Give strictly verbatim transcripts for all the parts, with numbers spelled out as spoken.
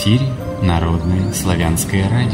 эфире Народное славянское радио.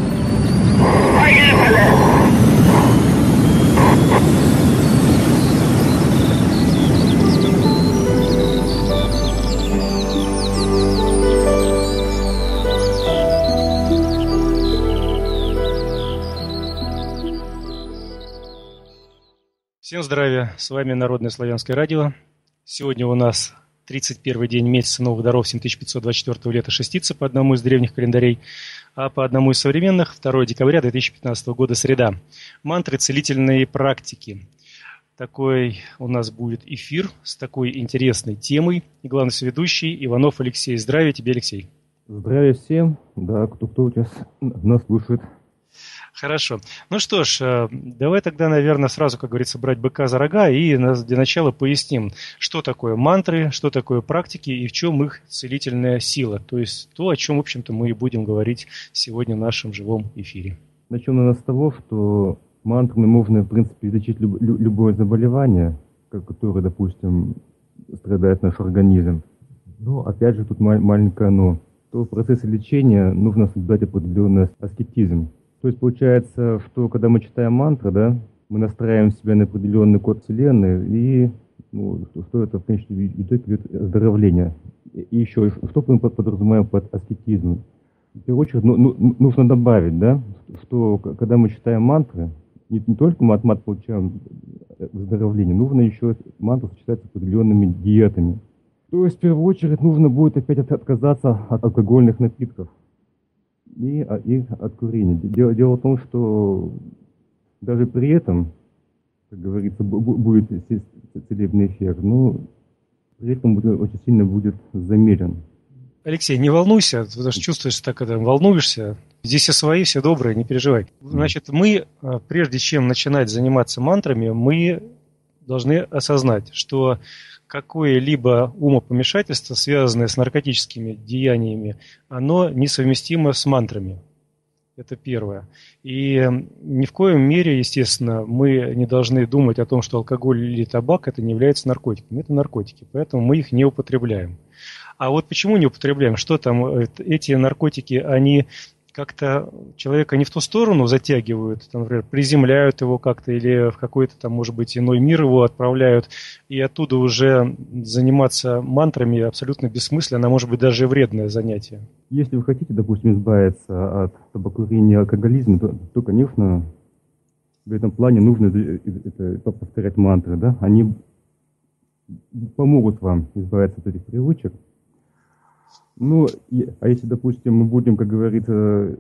Всем здравия, с вами Народное славянское радио. Сегодня у нас тридцать первый день месяца новых даров семь тысяч пятьсот двадцать четвёртого лета шестицы по одному из древних календарей, а по одному из современных второго декабря две тысячи пятнадцатого года среда. Мантры целительные практики. Такой у нас будет эфир с такой интересной темой. И главный соведущий Иванов Алексей. Здравия тебе, Алексей. Здравия всем, да, кто, кто сейчас нас слушает. Хорошо. Ну что ж, давай тогда, наверное, сразу, как говорится, брать быка за рога и для начала поясним, что такое мантры, что такое практики и в чем их целительная сила. То есть то, о чем, в общем-то, мы и будем говорить сегодня в нашем живом эфире. Начнем, наверное, с того, что мантрами можно, в принципе, излечить люб- любое заболевание, которое, допустим, страдает наш организм. Но, опять же, тут ма- маленькое «но». То в процессе лечения нужно соблюдать определенный аскетизм. То есть получается, что когда мы читаем мантры, да, мы настраиваем себя на определенный код Вселенной, и ну, что это в конечном итоге идет оздоровление. И еще, что мы подразумеваем под аскетизмом? В первую очередь, ну, ну, нужно добавить, да, что когда мы читаем мантры, не, не только мы от мат получаем выздоровление, нужно еще мантры сочетать с определенными диетами. То есть, в первую очередь, нужно будет опять отказаться от алкогольных напитков. И, и от курения. Дело, дело в том, что даже при этом, как говорится, будет целебный эффект, но при этом будет, очень сильно будет замерен. Алексей, не волнуйся, ты даже чувствуешь, так, когда волнуешься. Здесь все свои, все добрые, не переживай. Значит, мы, прежде чем начинать заниматься мантрами, мы должны осознать, что какое-либо умопомешательство, связанное с наркотическими деяниями, оно несовместимо с мантрами. Это первое. И ни в коем мере, естественно, мы не должны думать о том, что алкоголь или табак это не являются наркотиками. Это наркотики, поэтому мы их не употребляем. А вот почему не употребляем? Что там, эти наркотики, они как-то человека не в ту сторону затягивают, там, например, приземляют его как-то или в какой-то там, может быть, иной мир его отправляют, и оттуда уже заниматься мантрами абсолютно бессмысленно, а может быть даже вредное занятие. Если вы хотите, допустим, избавиться от табакокурения и алкоголизма, то, то, конечно, в этом плане нужно это, повторять мантры, да? Они помогут вам избавиться от этих привычек. Ну, а если, допустим, мы будем, как говорится,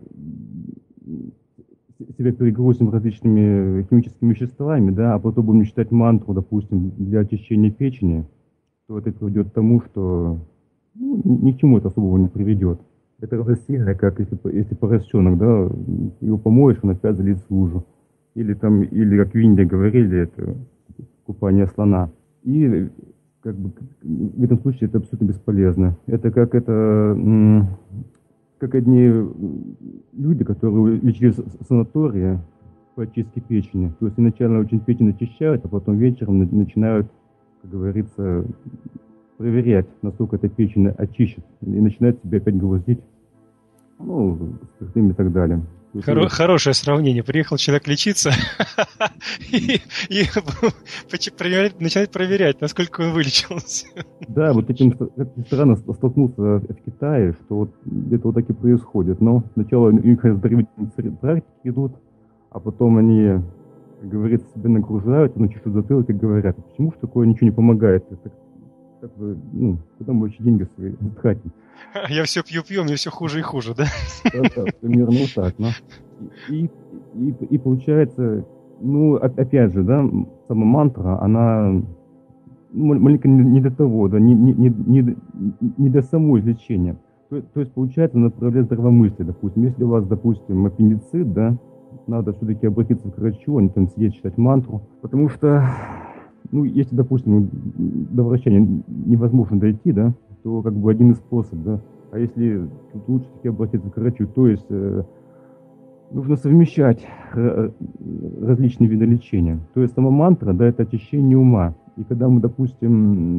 себя перегрузим различными химическими веществами, да, а потом будем читать мантру, допустим, для очищения печени, то это приведет к тому, что ну, ни к чему это особого не приведет. Это равносильно, как если, если поросенок, да, его помоешь, он опять залезет в лужу. Или там, или как в Индии говорили, это купание слона. И как бы в этом случае это абсолютно бесполезно. Это как это, как одни люди, которые лечились в санатории по очистке печени. То есть сначала очень печень очищают, а потом вечером начинают, как говорится, проверять, насколько эта печень очищена, и начинают себя опять грузить, ну, спиртным и так далее. Хоро- хорошее сравнение. Приехал человек лечиться и, и начинает проверять, насколько он вылечился. Да, вот этим странно столкнулся в Китае, что вот где-то вот так и происходит. Но сначала у них оздоровительные практики идут, а потом они, как говорится, себя нагружают, но чуть-чуть затылок и говорят, почему же такое ничего не помогает? Это, как бы, ну, куда мы вообще деньги свои тратим? Я все пью-пью, мне все хуже и хуже, да? Да, да, примерно вот так, но. И, и, и получается, ну, опять же, да, сама мантра, она маленько не для того, да, не, не, не, не для самого излечения. То, то есть, получается, она направляет здравомыслие, допустим. Если у вас, допустим, аппендицит, да, надо все-таки обратиться к врачу, а не там сидеть читать мантру, потому что, ну, если, допустим, до врача невозможно дойти, да, то как бы один из способов, да. А если тут лучше таки обратиться к врачу, то есть э, нужно совмещать э, различные виды лечения. То есть сама мантра, да, это очищение ума. И когда мы, допустим,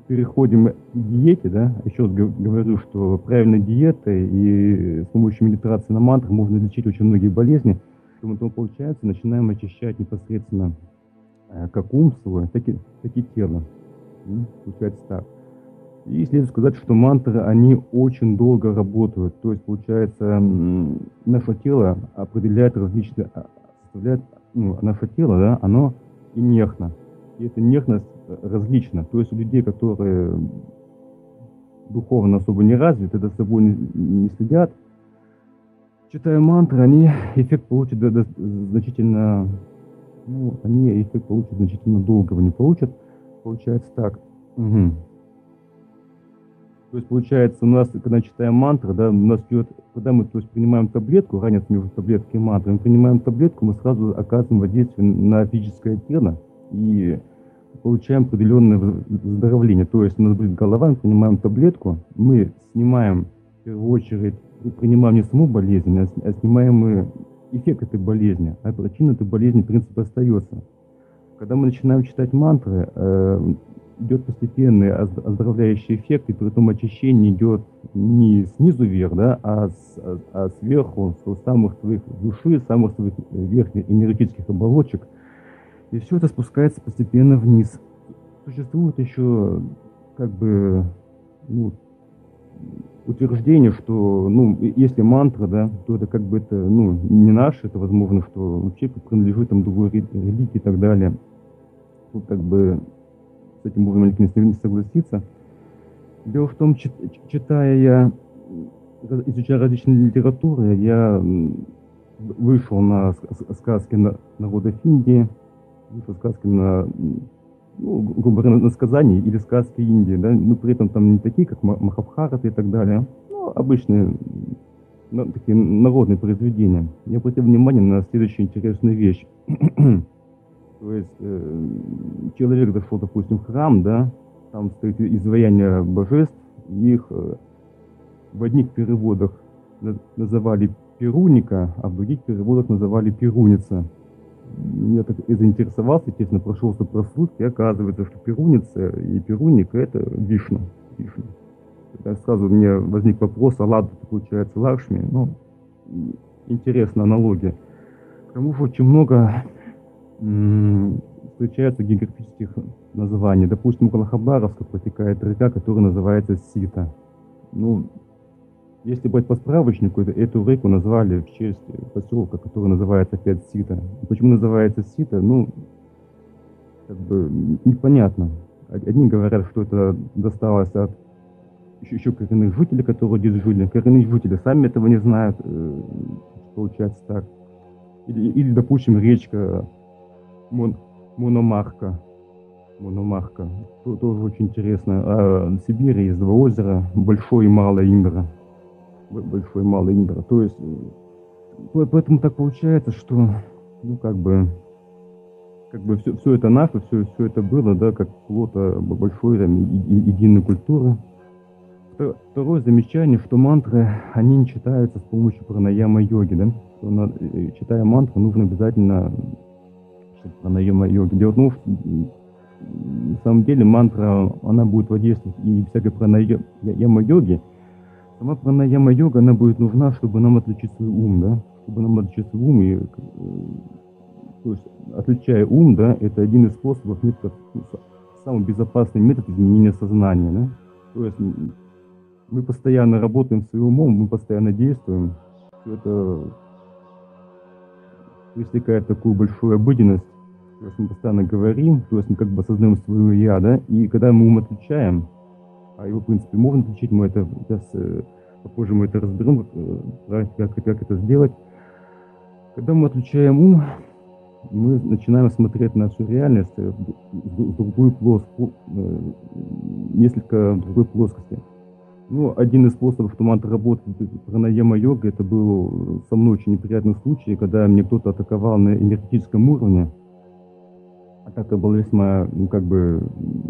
переходим к диете, да, еще раз говорю, что правильной диетой и с помощью медитации на мантрах можно лечить очень многие болезни, что мы там, получается, начинаем очищать непосредственно как ум свой, так и, так и тело. Получается так. И следует сказать, что мантры, они очень долго работают. То есть, получается, наше тело определяет различные, составляет, ну, наше тело, да, оно инертно. И эта инертность различна. То есть у людей, которые духовно особо не развиты, за собой не, не следят, читая мантры, они эффект получат да, да, значительно, ну, они эффект получат значительно долго, не получат. Получается так. Угу. То есть, получается, у нас, когда читаем мантры, да, у нас идет, когда мы, то есть, принимаем таблетку, разница между таблеткой и мантрой, мы принимаем таблетку, мы сразу оказываем воздействие на физическое тело и получаем определенное выздоровление. То есть, у нас болит голова, мы принимаем таблетку, мы снимаем, в первую очередь, принимаем не саму болезнь, а снимаем мы эффект этой болезни, а причина этой болезни, в принципе, остается. Когда мы начинаем читать мантры, э, идет постепенный оздоровляющий эффект, и при этом очищение идет не снизу вверх, да, а, с, а сверху, с самых твоих души, самых твоих верхних энергетических оболочек. И все это спускается постепенно вниз. Существует еще, как бы, ну, утверждение, что, ну, если мантра, да, то это как бы это, ну, не наше, это возможно, что вообще принадлежит там другой религии и так далее. Тут как бы с этим можно не согласиться. Дело в том, читая я, изучая различные литературы, я вышел на сказки народов Индии, вышел сказки на, ну, грубо говоря, на сказания или сказки Индии, да, но при этом там не такие, как Махабхарата и так далее, но обычные, ну, такие народные произведения. Я обратил внимание на следующую интересную вещь. То есть э, человек зашел, допустим, в храм, да, там стоит изваяние божеств, их э, в одних переводах называли Перуника, а в других переводах называли Перуница. Я так и заинтересовался, естественно, прошелся по ссылке, и оказывается, что Перуница и Перуника — это Вишну. Вишну. Тогда сразу у меня возник вопрос, а ладно, это получается Лакшми. Ну, интересная аналогия. К тому же очень много встречаются географических названий. Допустим, около Хабаровска протекает река, которая называется Сита. Ну, если брать по справочнику, эту реку назвали в честь поселка, который называется опять Сита. Почему называется Сита? Ну, как бы непонятно. Одни говорят, что это досталось от еще коренных жителей, которые здесь жили. Коренные жители сами этого не знают. Получается так. Или, или допустим, речка Мон, Мономахка. Мономахка. Тоже очень интересно. А в Сибири есть два озера, Большой и Малый Индра. Большой и Малый Индра. То есть, поэтому так получается, что, ну, как бы, как бы все, все это наше, все, все это было, да, как плод большой там, единой культуры. Второе замечание, что мантры, они не читаются с помощью пранаяма-йоги, да. Что надо, читая мантру, нужно обязательно пранаяма-йоги. Дело в том, что на самом деле мантра, она будет воздействовать и всякой пранаяма-йоги. Сама пранаяма-йога, она будет нужна, чтобы нам отличить свой ум, да, чтобы нам отличить свой ум, и, то есть, отличая ум, да, это один из способов, методов, самый безопасный метод изменения сознания, да. То есть мы постоянно работаем своим умом, мы постоянно действуем, все это привлекает такую большую обыденность, то есть мы постоянно говорим, то есть мы как бы осознаем свое я, да, и когда мы ум отключаем, а его, в принципе, можно отключить, мы это сейчас э, попозже мы это разберем, как, как, как это сделать. Когда мы отключаем ум, мы начинаем смотреть на всю реальность э, в другую плоскость, э, несколько в другой плоскости. Ну, один из способов, что манtra работает, пранаяма-йога, это был со мной очень неприятный случай, когда мне кто-то атаковал на энергетическом уровне. Атака была весьма, ну, как бы,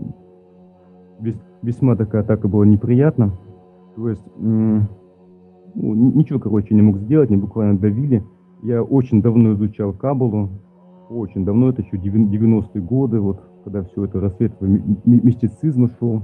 весьма такая атака была неприятна. То есть, ну, ничего, короче, не мог сделать, мне буквально давили. Я очень давно изучал каббалу, очень давно, это еще девяностые годы, вот, когда все это рассвет мистицизма шел.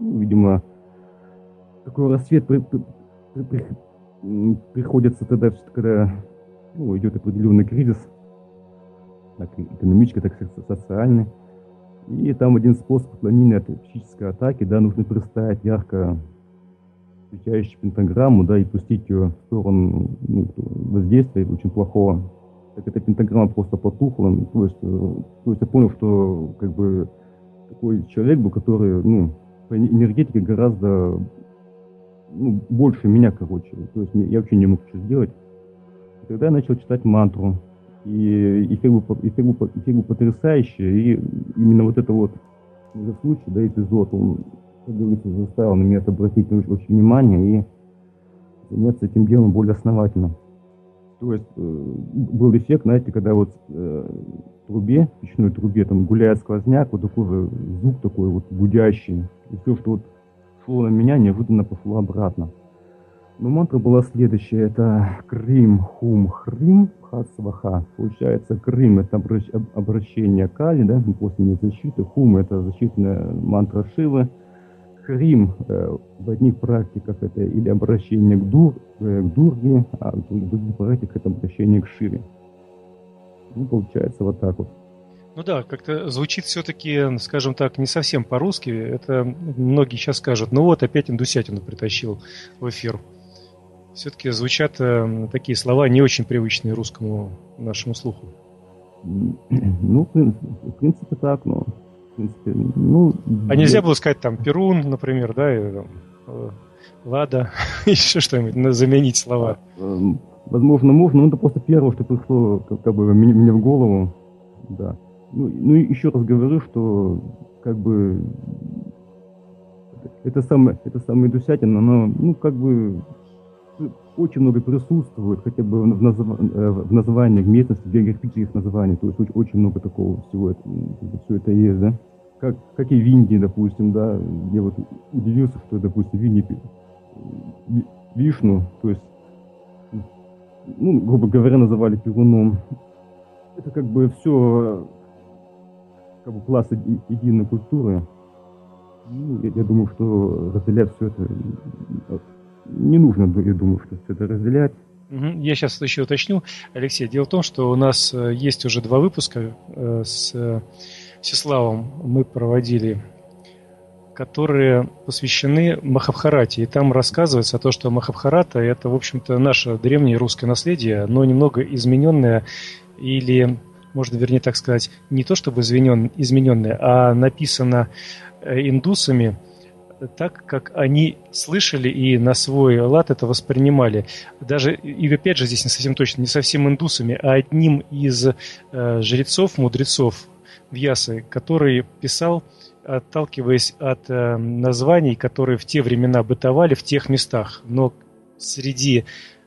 Ну, видимо, такой рассвет при, при, при, при, приходится тогда, когда ну, идет определенный кризис, как экономический, так и социальный. И там один способ уклонения от психической атаки, да, нужно представить ярко встречающую пентаграмму, да, и пустить ее в сторону ну, воздействия очень плохого. Так эта пентаграмма просто потухла. То есть, то есть я понял, что как бы такой человек был, который, ну, по энергетике гораздо ну, больше меня, короче. То есть я вообще не мог что сделать. И тогда я начал читать мантру. И эффект был, эффект был, эффект был потрясающий. И именно вот это вот случай, да, эпизод, он, как говорится, заставил на меня это обратить очень внимание и заняться этим делом более основательно. То есть э, был эффект, знаете, когда вот э, в трубе, в печной трубе, там гуляет сквозняк, вот такой же звук такой вот гудящий. И все, что вот шло на меня, неожиданно пошло обратно. Но мантра была следующая, это Крим, Хум, Хрим, Хат-Сваха. Получается, Крим — это обращ, обращение Кали, да, после защиты. Хум — это защитная мантра Шивы. Хрим э, в одних практиках это или обращение к, дур, э, к Дурге, а в других практиках это обращение к Шиве. Ну, получается вот так вот. Ну да, как-то звучит все-таки, скажем так, не совсем по-русски. Это многие сейчас скажут, ну вот опять индусятину притащил в эфир. Все-таки звучат э, такие слова, не очень привычные русскому нашему слуху. Ну, в принципе, так, но... В принципе, ну... А нельзя было сказать там Перун, например, да, и, там, э, Лада, еще что-нибудь, заменить слова? Возможно, можно, но это просто первое, что пришло как, как бы мне, мне в голову, да. Ну, ну и еще раз говорю, что как бы это самое, это самое индусятина, но ну как бы очень много присутствует, хотя бы в, назв... в названиях местности, в географических названиях, то есть очень, очень много такого всего, это, все это есть, да. Как, как и в Индии, допустим, да, я вот удивился, что, допустим, в Индии Вишну, то есть, ну, грубо говоря, называли Перуном. Это как бы все, как бы пласт единой культуры. Ну, я, я думаю, что разделять все это не нужно, я думаю, что все это разделять. Я сейчас еще уточню, Алексей. Дело в том, что у нас есть уже два выпуска с Всеславом мы проводили, которые посвящены Махабхарате. И там рассказывается о том, что Махабхарата – это, в общем-то, наше древнее русское наследие, но немного измененное или, можно вернее так сказать, не то чтобы измененное, а написано индусами так, как они слышали и на свой лад это воспринимали. Даже, и опять же, здесь не совсем точно, не совсем индусами, а одним из э, жрецов, мудрецов Вьясы, который писал, отталкиваясь от э, названий, которые в те времена бытовали в тех местах. Но среди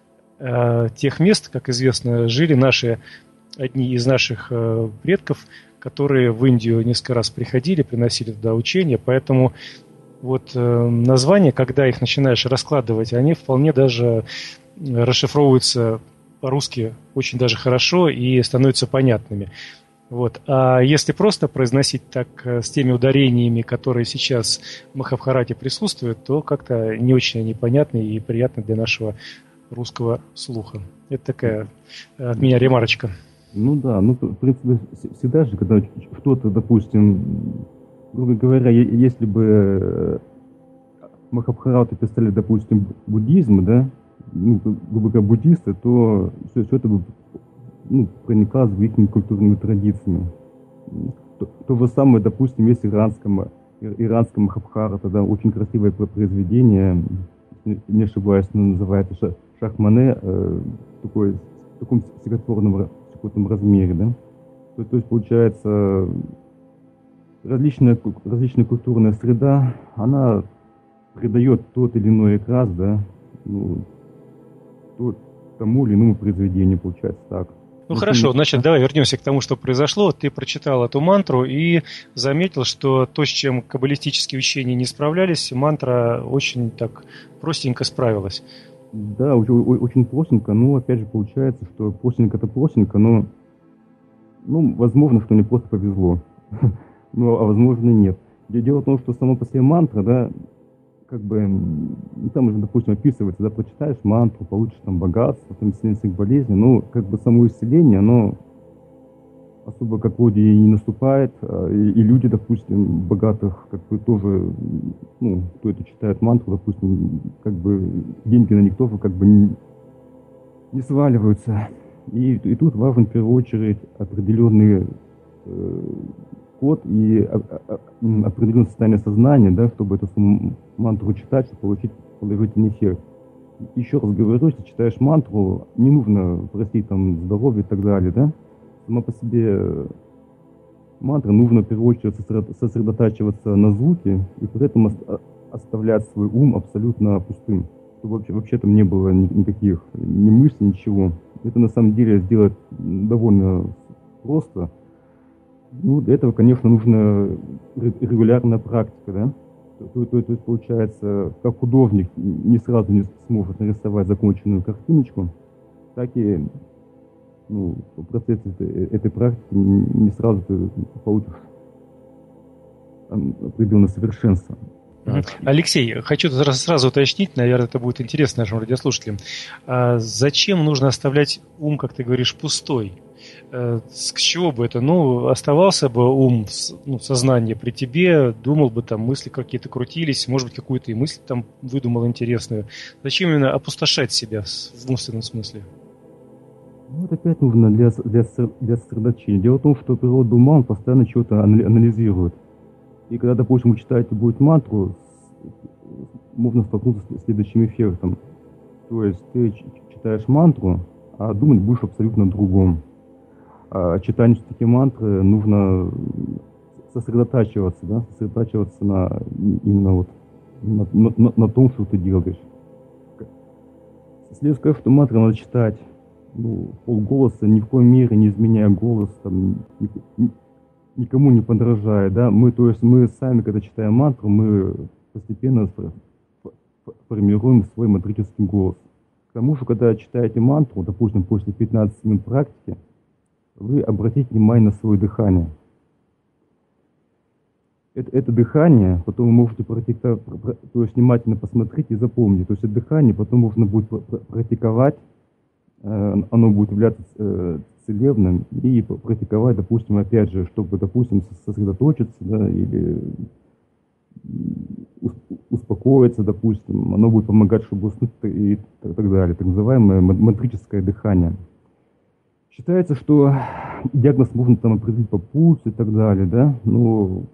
э, тех мест, как известно, жили наши, одни из наших э, предков, которые в Индию несколько раз приходили, приносили туда учения, поэтому вот э, названия, когда их начинаешь раскладывать, они вполне даже расшифровываются по-русски очень даже хорошо и становятся понятными. Вот. А если просто произносить так с теми ударениями, которые сейчас в Махабхарате присутствуют, то как-то не очень они понятны и приятны для нашего русского слуха. Это такая от меня ремарочка. Ну да, ну в принципе всегда же, когда кто-то, допустим, грубо говоря, если бы Махабхарату писали, допустим, буддизм, да, ну, грубо говоря, буддисты, то все, все это бы ну, проникалось в их культурными традициями. То, то же самое, допустим, есть иранское, иранское Махабхарата, да, очень красивое произведение, не ошибаюсь, называется Шахмане, э, такой, в таком стихотворном, стихотворном размере, да. То, то есть, получается, различная, различная культурная среда, она придает тот или иной окрас, да, ну, тот, тому или иному произведению, получается так. Ну хорошо, значит, давай вернемся к тому, что произошло. Ты прочитал эту мантру и заметил, что то, с чем каббалистические учения не справлялись, мантра очень так простенько справилась. Да, очень, очень простенько, но опять же получается, что простенько-то простенько, но ну, возможно, что мне просто повезло. Ну, а возможно, нет. Дело в том, что само по себе мантра, да, как бы, ну, там уже, допустим, описывается, да, прочитаешь мантру, получишь там богатство, там исцеление болезни, ну, как бы само исцеление, оно особо как вроде и не наступает, и, и люди, допустим, богатых, как бы тоже, ну, кто это читает мантру, допустим, как бы деньги на них тоже как бы не, не сваливаются. И, и тут важен в первую очередь определенный э, код и а, а, определенное состояние сознания, да, чтобы эту мантру читать, чтобы получить положительный эффект. Еще раз говорю, если читаешь мантру, не нужно просить там здоровья и так далее, да. Сама по себе мантра нужно в первую очередь сосредотачиваться на звуке и при этом оставлять свой ум абсолютно пустым. Чтобы вообще, вообще там не было никаких ни мыслей, ничего. Это на самом деле сделать довольно просто. Ну, для этого, конечно, нужна регулярная практика, да? То, то, то есть, получается, как художник не сразу не сможет нарисовать законченную картиночку, так и ну, в процессе этой, этой практики не сразу ты получишь определенное совершенство. Так. Алексей, хочу сразу уточнить, наверное, это будет интересно нашим радиослушателям. А зачем нужно оставлять ум, как ты говоришь, пустой? С чего бы это? Ну, оставался бы ум, ну, сознание при тебе, думал бы, там мысли какие-то крутились, может быть, какую-то и мысль там выдумал интересную. Зачем именно опустошать себя в умственном смысле? Ну, это опять нужно для, для, для сосредоточения. Дело в том, что природа ума, он постоянно что-то анализирует. И когда, допустим, вы читаете будет мантру, можно столкнуться с следующим эффектом. То есть ты читаешь мантру, а думать будешь абсолютно другом. А читанию все-таки мантры нужно сосредотачиваться, да, сосредотачиваться на именно вот на, на, на том, что ты делаешь. Следует сказать, что мантры надо читать ну, полголоса, ни в коей мере не изменяя голос, там, никому не подражая, да, мы, то есть мы сами, когда читаем мантру, мы постепенно формируем свой мантрический голос. К тому же, когда читаете мантру, допустим, после пятнадцати минут практики, вы обратите внимание на свое дыхание. Это, это дыхание, потом вы можете практиковать, то есть внимательно посмотреть и запомнить. То есть это дыхание потом можно будет практиковать, оно будет являться целебным, и практиковать, допустим, опять же, чтобы, допустим, сосредоточиться, да, или успокоиться, допустим, оно будет помогать, чтобы уснуть и так далее. Так называемое мантрическое дыхание. Считается, что диагноз можно там определить по пульсу и так далее, да, но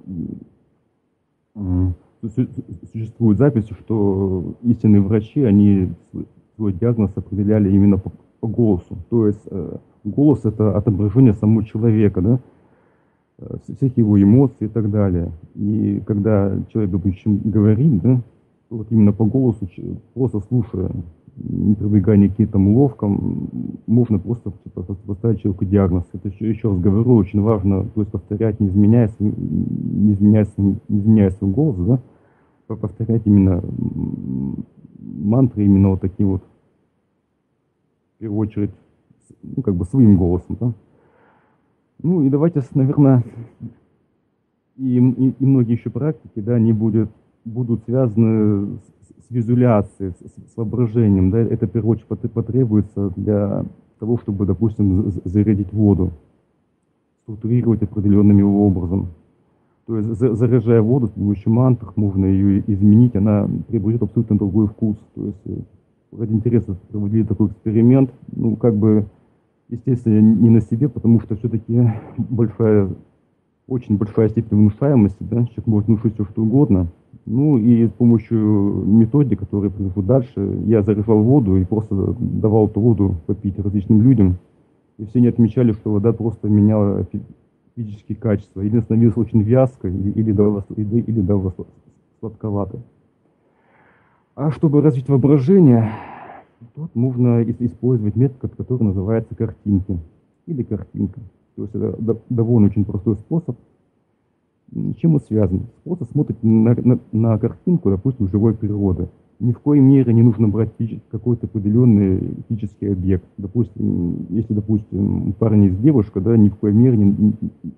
существуют записи, что истинные врачи, они свой диагноз определяли именно по, по голосу. То есть э, голос — это отображение самого человека, да, всех его эмоций и так далее. И когда человек, допустим, говорит, да, то вот именно по голосу, просто слушая, не прибегая никаким там уловкам, можно просто типа, поставить человеку диагноз. Это еще, еще раз говорю, очень важно, то есть повторять, не изменяя, не изменяя, не изменяя свой голос, да, повторять именно мантры, именно вот такие вот, в первую очередь, ну, как бы своим голосом, да. Ну, и давайте, наверное, и, и, и многие еще практики, да, они будут, будут связаны с, с визуляцией, с, с воображением, да, это, в первую очередь, потребуется для того, чтобы, допустим, зарядить воду, структурировать определенным его образом. То есть, заряжая воду с помощью мантр, можно ее изменить, она приобретет абсолютно другой вкус. То есть, ради интереса проводили такой эксперимент, ну, как бы, естественно, не на себе, потому что все-таки большая, очень большая степень внушаемости, да, человек может внушить все, что угодно. Ну, и с помощью методик, которые приведу дальше, я заряжал воду и просто давал эту воду попить различным людям. И все они отмечали, что вода просто меняла физические качества. Или становилась очень вязкой, или, или, давала, или, или давала сладковатой. А чтобы развить воображение, тут можно использовать метод, который называется картинки или картинка. То есть это довольно очень простой способ. Чем он связан? Просто смотрите на, на, на картинку, допустим, живой природы. Ни в коей мере не нужно брать какой-то определенный физический объект. Допустим, если, допустим, парень есть девушка, да, ни в коей мере не,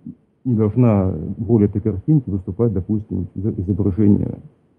не должна в роли этой картинки выступать, допустим, изображение,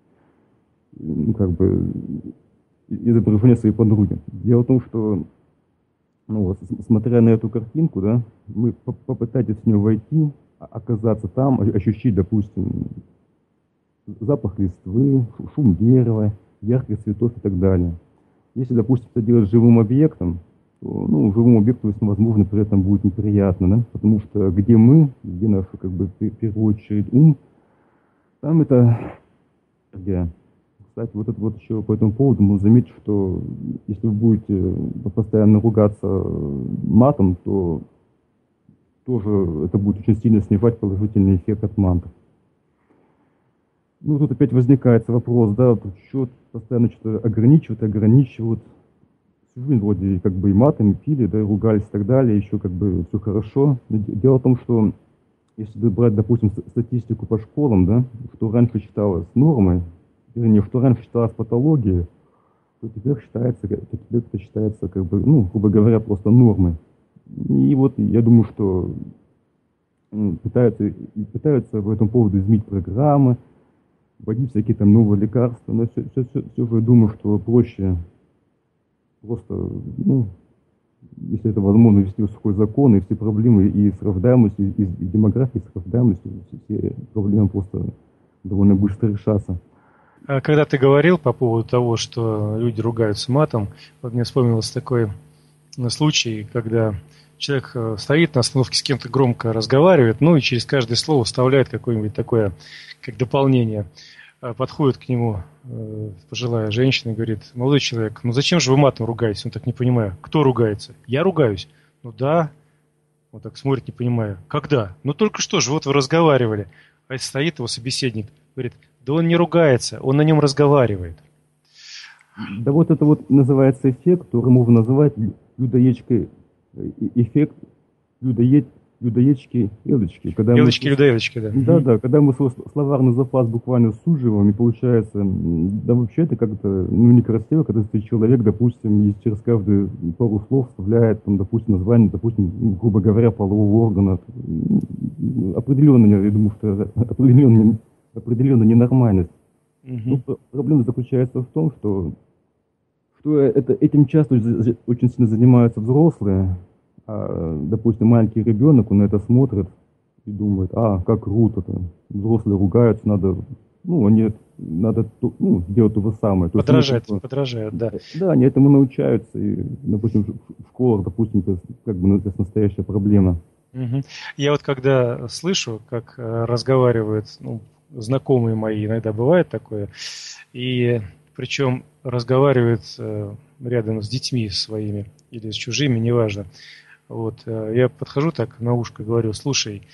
ну, как бы, изображение своей подруги. Дело в том, что, ну, вот, смотря на эту картинку, да, мы попытаетесь в нее войти, оказаться там, ощутить, допустим, запах листвы, шум дерева, ярких цветов и так далее. Если, допустим, это делать живым объектом, то, ну, живому объекту, возможно, при этом будет неприятно, да? Потому что где мы, где наш, как бы, в первую очередь, ум, там это энергия. Кстати, вот это вот еще по этому поводу можно заметить, что если вы будете постоянно ругаться матом, то тоже это будет очень сильно снижать положительный эффект от мантр. Ну, тут опять возникает вопрос, да, тут что постоянно что-то ограничивают, ограничивают. Всю жизнь вроде как бы и матом пили, да, и ругались и так далее, еще как бы все хорошо. Но дело в том, что если брать, допустим, статистику по школам, да, что раньше считалось нормой, вернее, что раньше считалось патологией, то теперь считается, то теперь это считается, как бы, ну, грубо говоря, просто нормой. И вот я думаю, что пытаются, пытаются по этому поводу изменить программы, вводить всякие там новые лекарства, но все, все, все, все же я думаю, что проще просто, ну, если это возможно, ввести сухой закон, и все проблемы и с рождаемостью, и с демографией, и с рождаемостью, все проблемы просто довольно быстро решатся. Когда ты говорил по поводу того, что люди ругаются матом, вот мне вспомнился такой случай, когда человек стоит на остановке, с кем-то громко разговаривает, ну и через каждое слово вставляет какое-нибудь такое, как дополнение. Подходит к нему э, пожилая женщина и говорит: молодой человек, ну зачем же вы матом ругаетесь? Он так не понимаю. Кто ругается? Я ругаюсь. Ну да. Он так смотрит, не понимая. Когда? Ну только что же, вот вы разговаривали. А стоит его собеседник, говорит: да он не ругается, он на нем разговаривает. Да вот это вот называется эффект, который можно называть людоедческий эффект людоед, людоедчики, елочки. Елочки, людоедочки, да. Да, да, когда мы свой словарный запас буквально суживаем, и получается, да вообще это как-то, ну, некрасиво, когда ты человек, допустим, через каждые пару слов вставляет, там, допустим, название, допустим, грубо говоря, полового органа. Определенно, я думаю, что определенно, определенно ненормальность. Угу. Но проблема заключается в том, что, что это, этим часто очень сильно занимаются взрослые. А, допустим, маленький ребенок, он на это смотрит и думает: а, как круто-то, взрослые ругаются, надо, ну, они, надо, ну, делать то же самое. Подражать, то есть, подражают, да. Да, они этому научаются, и, допустим, в школах, допустим, это как бы это настоящая проблема. Угу. Я вот когда слышу, как разговаривают, ну, знакомые мои, иногда бывает такое, и причем разговаривают рядом с детьми своими или с чужими, неважно. Вот, я подхожу так на ушко, говорю: слушай,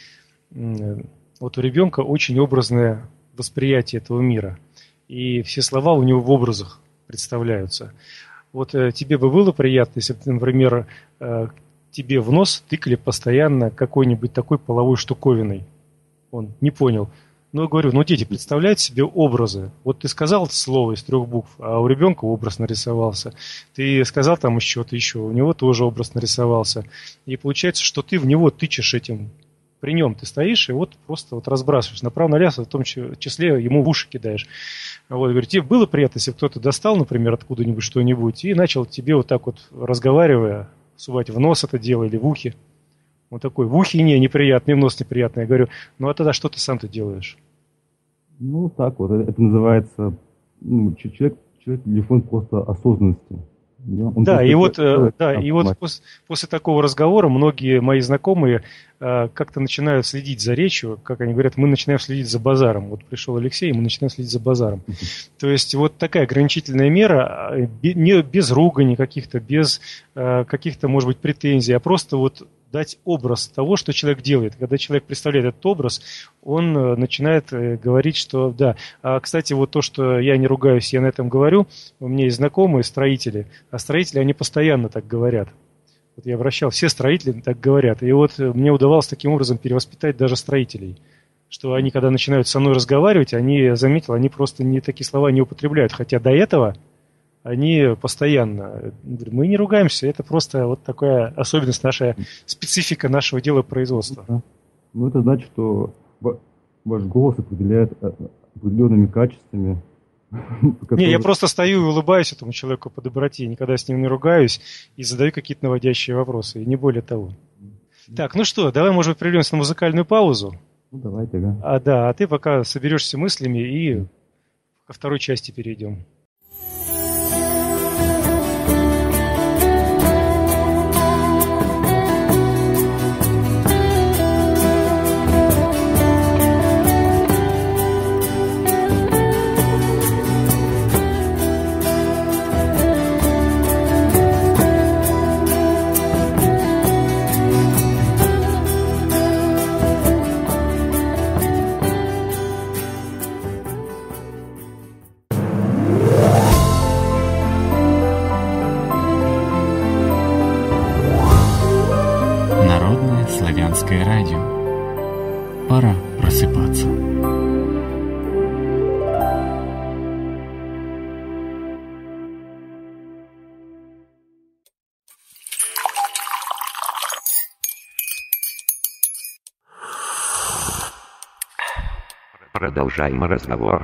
вот у ребенка очень образное восприятие этого мира, и все слова у него в образах представляются. Вот тебе бы было приятно, если бы, например, тебе в нос тыкали постоянно какой-нибудь такой половой штуковиной? Он не понял. Ну, я говорю, ну, дети представляют себе образы. Вот ты сказал слово из трех букв, а у ребенка образ нарисовался. Ты сказал там еще что-то еще, у него тоже образ нарисовался. И получается, что ты в него тычешь этим. При нем ты стоишь и вот просто вот разбрасываешь направо-налево, в том числе ему в уши кидаешь. Вот, говорю, тебе было приятно, если кто-то достал, например, откуда-нибудь что-нибудь и начал тебе вот так вот, разговаривая, сувать в нос это дело или в ухи. Он такой: в ухе не, неприятно, и в нос неприятно. Я говорю: ну а тогда что ты сам-то делаешь? Ну так вот, это называется, ну, человек, человек лишен просто осознанности. Он да, и вот, делает, да, и вот после, после такого разговора многие мои знакомые э, как-то начинают следить за речью, как они говорят, мы начинаем следить за базаром. Вот пришел Алексей, и мы начинаем следить за базаром. Uh-huh. То есть вот такая ограничительная мера, не без ругани каких-то, без э, каких-то, может быть, претензий, а просто вот дать образ того, что человек делает. Когда человек представляет этот образ, он начинает говорить, что да. А, кстати, вот то, что я не ругаюсь, я на этом говорю, у меня есть знакомые строители, а строители, они постоянно так говорят. Вот я обращал, все строители так говорят. И вот мне удавалось таким образом перевоспитать даже строителей. Что они, когда начинают со мной разговаривать, они, я заметил, они просто не такие слова не употребляют. Хотя до этого они постоянно, мы не ругаемся, это просто вот такая особенность, наша специфика нашего дела производства. Ну, это значит, что ваш голос определяет определенными качествами. Которые... Не, я просто стою и улыбаюсь этому человеку по доброте, никогда с ним не ругаюсь и задаю какие-то наводящие вопросы, и не более того. Так, ну что, давай, может быть, прервемся на музыкальную паузу. Ну, давайте, да. А, да, а ты пока соберешься мыслями и ко второй части перейдем. Славянское радио. Пора просыпаться. Продолжаем разговор.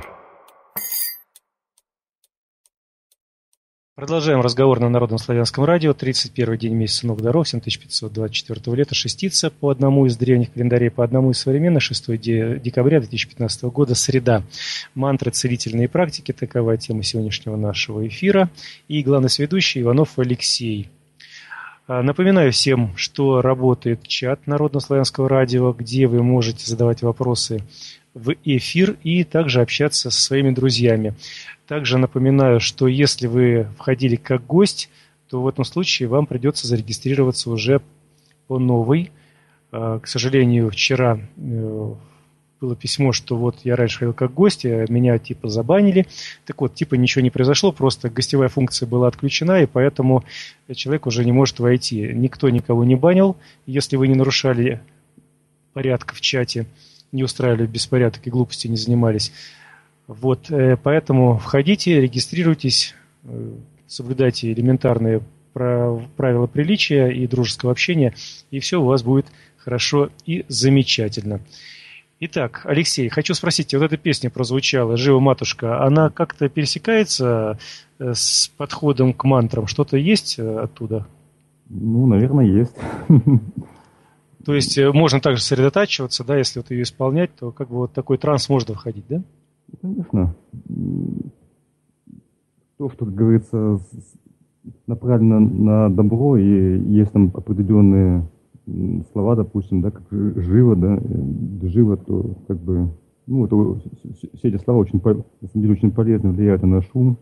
Продолжаем разговор на Народном славянском радио. тридцать первый день месяца новых даров, семь тысяч пятьсот двадцать четвёртого лета, шестица по одному из древних календарей, по одному из современных, шестого декабря две тысячи пятнадцатого года, среда. Мантры, целительные практики, такова тема сегодняшнего нашего эфира. И главный сведущий Иванов Алексей. Напоминаю всем, что работает чат Народного славянского радио, где вы можете задавать вопросы в эфир и также общаться со своими друзьями. Также напоминаю, что если вы входили как гость, то в этом случае вам придется зарегистрироваться уже по новой. К сожалению, вчера было письмо, что вот я раньше ходил как гость, а меня типа забанили. Так вот, типа ничего не произошло, просто гостевая функция была отключена, и поэтому человек уже не может войти. Никто никого не банил, если вы не нарушали порядка в чате, не устраивали беспорядок и глупости не занимались. Вот, поэтому входите, регистрируйтесь, соблюдайте элементарные правила приличия и дружеского общения, и все у вас будет хорошо и замечательно. Итак, Алексей, хочу спросить, вот эта песня прозвучала «Жива матушка», она как-то пересекается с подходом к мантрам? Что-то есть оттуда? Ну, наверное, есть. То есть можно также сосредотачиваться, да, если вот ее исполнять, то как бы вот такой транс можно входить, да? Конечно. То, что, как говорится, направлено на добро, и есть там определенные слова, допустим, да, как живо, да, живо, то как бы, ну, это, все эти слова очень, на самом деле, очень полезно влияют на наш ум.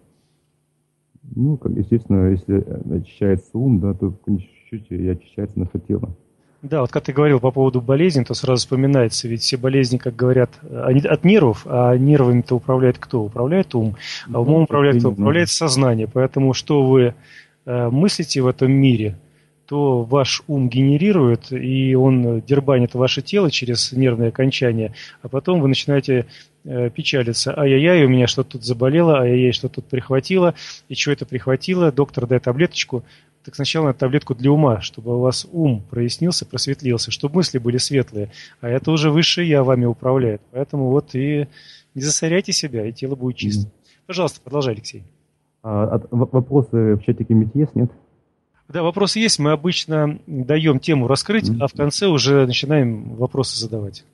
Ну, как, естественно, если очищается ум, да, то в конечном счете и очищается наше тело. Да, вот когда ты говорил по поводу болезней, то сразу вспоминается, ведь все болезни, как говорят, они от нервов, а нервами-то управляет кто? Управляет ум, а умом управляет кто? Управляет сознание. Поэтому что вы э, мыслите в этом мире, то ваш ум генерирует, и он дербанит ваше тело через нервные окончания, а потом вы начинаете э, печалиться. Ай-яй-яй, у меня что-то тут заболело, ай-яй-яй, что-то тут прихватило, и что это прихватило, доктор, дай таблеточку. Так сначала надо таблетку для ума, чтобы у вас ум прояснился, просветлился, чтобы мысли были светлые. А это уже высшее я вами управляет. Поэтому вот и не засоряйте себя, и тело будет чистым. Mm-hmm. Пожалуйста, продолжай, Алексей. А, вопросы в чатике ведь есть, нет? Да, вопросы есть. Мы обычно даем тему раскрыть, mm-hmm. а в конце уже начинаем вопросы задавать.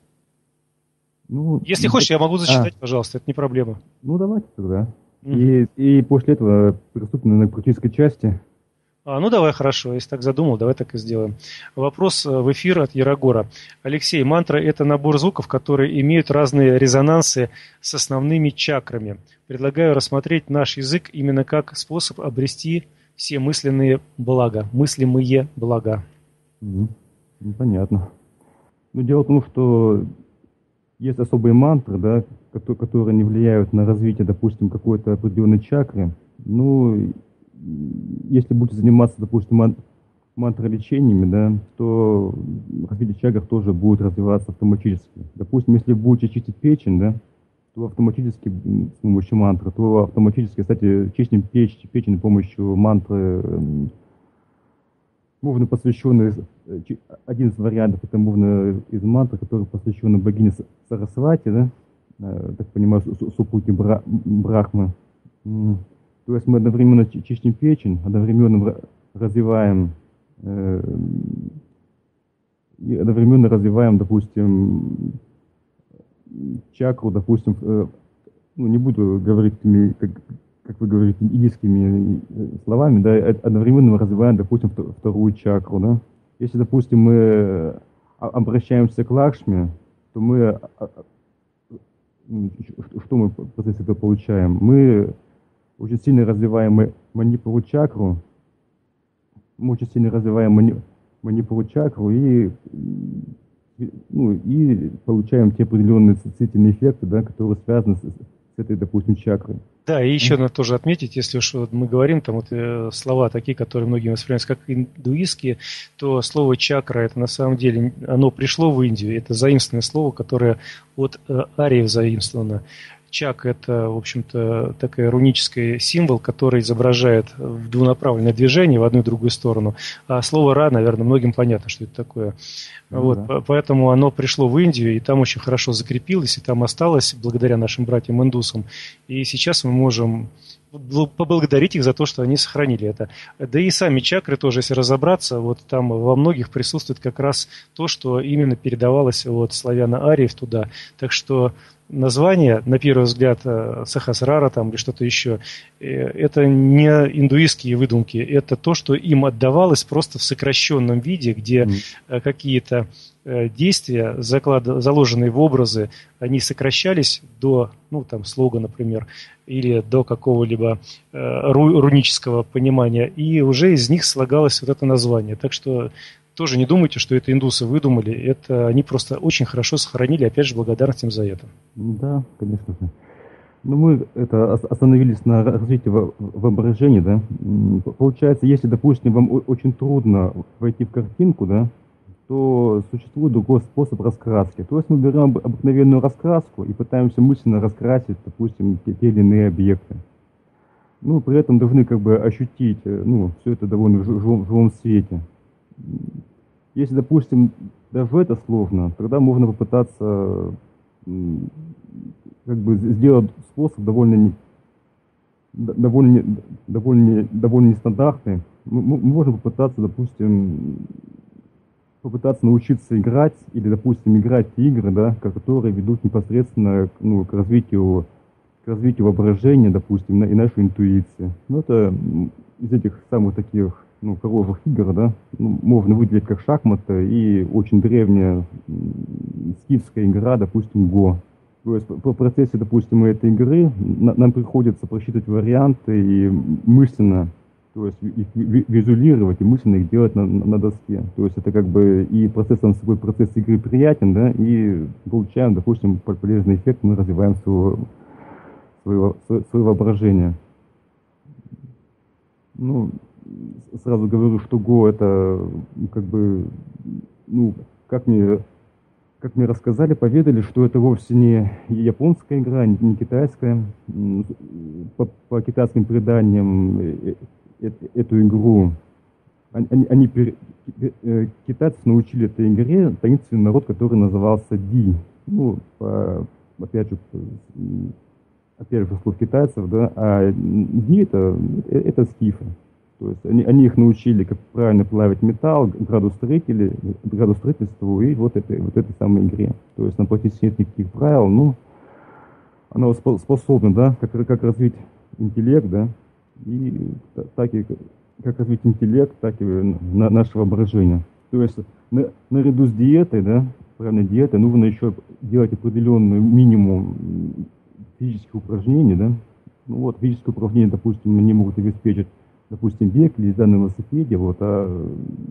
Ну, Если ну, хочешь, я могу зачитать, а. пожалуйста, это не проблема. Ну, давайте тогда. Mm-hmm. И, и после этого приступим к практической части. А, ну, давай, хорошо. Если так задумал, давай так и сделаем. Вопрос в эфир от Ярогора. Алексей, мантра – это набор звуков, которые имеют разные резонансы с основными чакрами. Предлагаю рассмотреть наш язык именно как способ обрести все мысленные блага, мыслимые блага. Mm-hmm. Ну, понятно. Ну, дело в том, что есть особые мантры, да, которые не влияют на развитие, допустим, какой-то определенной чакры. Ну, если будете заниматься, допустим, мантролечениями, да, то развитие чакр тоже будет развиваться автоматически. Допустим, если будете чистить печень, да, то автоматически с помощью мантры, то автоматически, кстати, чистим печень, печень с помощью мантры мувна, посвященный, один из вариантов, это мувна из мантр, который посвящен богине Сарасвати, да, так понимаю, супруге Бра, Брахмы. То есть мы одновременно чистим печень, одновременно развиваем, э, и одновременно развиваем, допустим, чакру, допустим, э, ну, не буду говорить, как, как вы говорите, индийскими словами, да, одновременно мы развиваем, допустим, вторую чакру, да. Если, допустим, мы обращаемся к Лакшми, то мы, что мы в процессе этого получаем? Мы очень сильно развиваем манипуру чакру, мы очень сильно развиваем мани, манипуру чакру и, ну, и получаем те определенные целительные эффекты, да, которые связаны с, с этой, допустим, чакрой. Да, и еще надо тоже отметить, если уж вот мы говорим, там вот э, слова такие, которые многие воспринимаются как индуистские, то слово чакра, это на самом деле, оно пришло в Индию, это заимствованное слово, которое от э, ариев заимствовано. Чак – это, в общем-то, такой рунический символ, который изображает в двунаправленное движение в одну и другую сторону. А слово «ра», наверное, многим понятно, что это такое. Ну, вот, да. Поэтому оно пришло в Индию, и там очень хорошо закрепилось, и там осталось благодаря нашим братьям-индусам. И сейчас мы можем поблагодарить их за то, что они сохранили это. Да и сами чакры тоже, если разобраться, вот там во многих присутствует как раз то, что именно передавалось от славяно-ариев туда. Так что название, на первый взгляд, Сахасрара там или что-то еще, это не индуистские выдумки, это то, что им отдавалось просто в сокращенном виде, где mm. какие-то действия, заклад... заложенные в образы, они сокращались до, ну, там, слога, например, или до какого-либо э, ру... рунического понимания, и уже из них слагалось вот это название. Так что тоже не думайте, что это индусы выдумали, это они просто очень хорошо сохранили, опять же, благодарность им за это. Да, конечно же. Ну, мы это остановились на развитии воображения, да. Получается, если, допустим, вам очень трудно войти в картинку, да, то существует другой способ раскраски. То есть мы берем обыкновенную раскраску и пытаемся мысленно раскрасить, допустим, те, те или иные объекты. Ну, при этом должны как бы ощутить, ну, все это довольно в живом, в живом свете. Если, допустим, даже это сложно, тогда можно попытаться как бы сделать способ довольно, довольно, довольно, довольно нестандартный. Мы, мы можем попытаться, допустим, попытаться научиться играть или, допустим, играть в игры, да, которые ведут непосредственно, ну, к развитию, к развитию воображения, допустим, и нашей интуиции. Ну, это из этих самых таких, ну, коровых игр, да, ну, можно выделить как шахматы и очень древняя скифская игра, допустим, Го. То есть по процессе, допустим, этой игры нам приходится просчитывать варианты и мысленно, то есть их визуализировать и мысленно их делать на, на доске. То есть это как бы и процесс сам собой, процесс игры приятен, да, и получаем, допустим, полезный эффект, мы развиваем своего, своего, свое воображение. Ну, сразу говорю, что Го это как бы, ну, как мне, как мне рассказали, поведали, что это вовсе не японская игра, не, не китайская. По, по китайским преданиям эту игру они, они пер, китайцы научили этой игре таинственный народ, который назывался Ди. Ну, по, опять же, опять же, слов китайцев, да, а Ди это, это скифы. То есть они, они их научили, как правильно плавить металл, градостроители, градостроительству и вот этой, вот этой самой игре. То есть там практически нет никаких правил, но она способна, да, как, как развить интеллект, да, и так и как развить интеллект, так и на, наше воображение. То есть на, наряду с диетой, да, правильной диетой, нужно еще делать определенный минимум физических упражнений, да. Ну вот, физические упражнения, допустим, они могут обеспечить, допустим, бег или езда на велосипеде, вот, а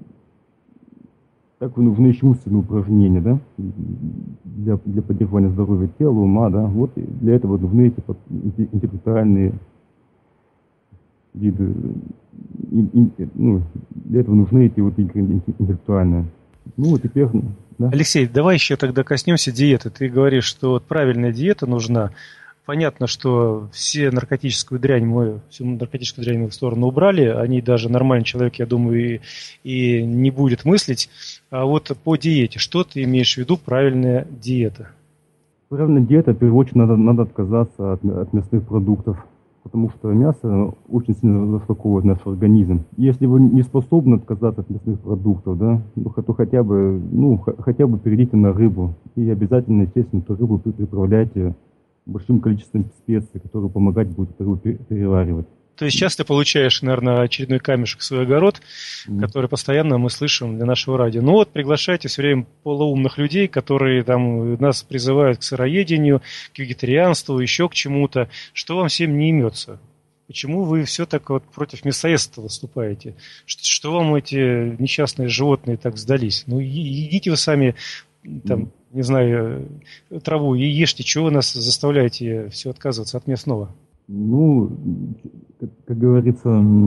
так нужны еще умственные упражнения, да, для, для поддержания здоровья тела, ума, да, вот, и для этого нужны эти интеллектуальные виды, и, и, ну, для этого нужны эти вот игры интеллектуальные. Ну, теперь, да. Алексей, давай еще тогда коснемся диеты. Ты говоришь, что вот правильная диета нужна. понятно, что все наркотическую дрянь мы, всю наркотическую дрянь мы в сторону убрали, о ней даже нормальный человек, я думаю, и, и не будет мыслить. А вот по диете, что ты имеешь в виду правильная диета? Правильная диета, в первую очередь, надо, надо отказаться от, от мясных продуктов, потому что мясо очень сильно зашлаковывает наш организм. Если вы не способны отказаться от мясных продуктов, да, то хотя бы, ну, хотя бы перейдите на рыбу. И обязательно, естественно, эту рыбу приправляйте большим количеством специй, которые помогать будут рыбу переваривать. То есть сейчас ты получаешь, наверное, очередной камешек в свой огород, mm. который постоянно мы слышим для нашего радио. Ну вот, приглашайте все время полуумных людей, которые там нас призывают к сыроедению, к вегетарианству, еще к чему-то. Что вам всем не имется? Почему вы все так вот против мясоедства выступаете? Что, что вам эти несчастные животные так сдались? Ну, едите вы сами, там, mm. не знаю, траву и ешьте. Чего вы нас заставляете все отказываться от мясного? Ну, как, как говорится,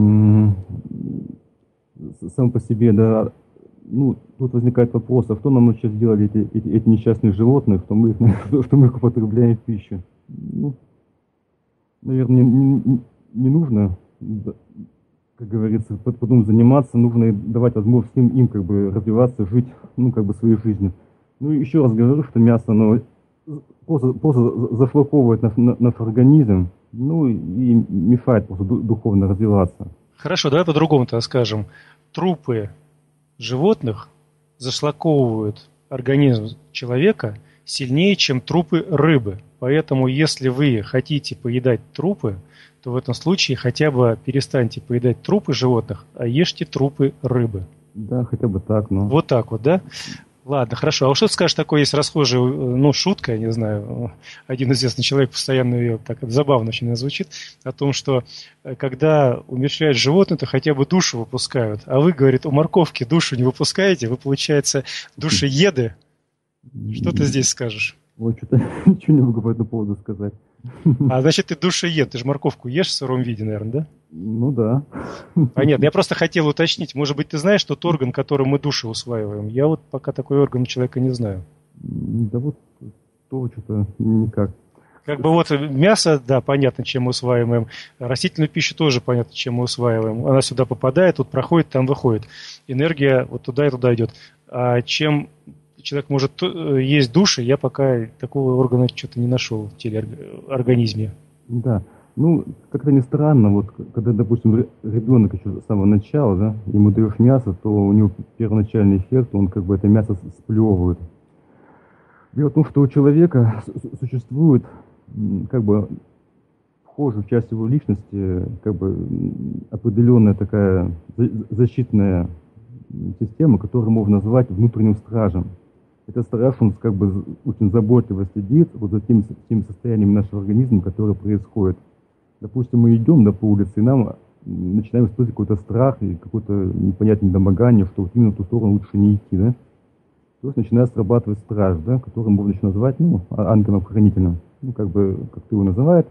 сам по себе, да, ну, тут возникает вопрос, а что нам сейчас сделали эти, эти, эти несчастные животные, что мы их, что мы их употребляем в пищу? Ну, наверное, не, не, не нужно, как говорится, потом заниматься, нужно давать возможность им, им как бы развиваться, жить, ну, как бы своей жизнью. Ну, еще раз говорю, что мясо, оно просто, просто зашлаковывает наш, наш организм. Ну и мешает просто духовно развиваться. Хорошо, давай по-другому-то скажем. Трупы животных зашлаковывают организм человека сильнее, чем трупы рыбы. Поэтому, если вы хотите поедать трупы, то в этом случае хотя бы перестаньте поедать трупы животных, а ешьте трупы рыбы. Да, хотя бы так, ну. Вот так вот, да? Ладно, хорошо. А вот что ты скажешь, такое есть расхожая, ну, шутка, я не знаю, один известный человек постоянно ее так забавно очень звучит, о том, что когда умерщвляют животное, то хотя бы душу выпускают. А вы, говорит, у морковки душу не выпускаете, вы, получается, душееды. Что ты здесь скажешь? Ой, что-то ничего не могу по этому поводу сказать. А значит, ты душеед, ты же морковку ешь в сыром виде, наверное, да? Ну да. Понятно. Я просто хотел уточнить. Может быть, ты знаешь тот орган, которым мы душу усваиваем? Я вот пока такой орган у человека не знаю. Да вот то что-то никак. Как бы вот мясо, да, понятно, чем мы усваиваем. Растительную пищу тоже понятно, чем мы усваиваем. Она сюда попадает, тут проходит, там выходит. Энергия вот туда и туда идет. А чем человек может есть души, я пока такого органа что-то не нашел в телеорганизме. Да. Ну, как-то не странно, вот, когда, допустим, ребенок еще с самого начала, да, ему даешь мясо, то у него первоначальный эффект, он как бы это мясо сплевывает. Дело в том, что у человека существует, как бы, вхожая в часть его личности, как бы, определенная такая защитная система, которую можно назвать внутренним стражем. Этот страж, он как бы очень заботливо следит вот за тем, тем состоянием нашего организма, которое происходит. Допустим, мы идем да, по улице, и нам начинаем испытывать какой-то страх и какое-то непонятное недомогание, что вот именно в ту сторону лучше не идти, да? То есть начинает срабатывать страж, да, который можно еще назвать, ну, ангелом-хранителем, ну, как бы, как ты его называет.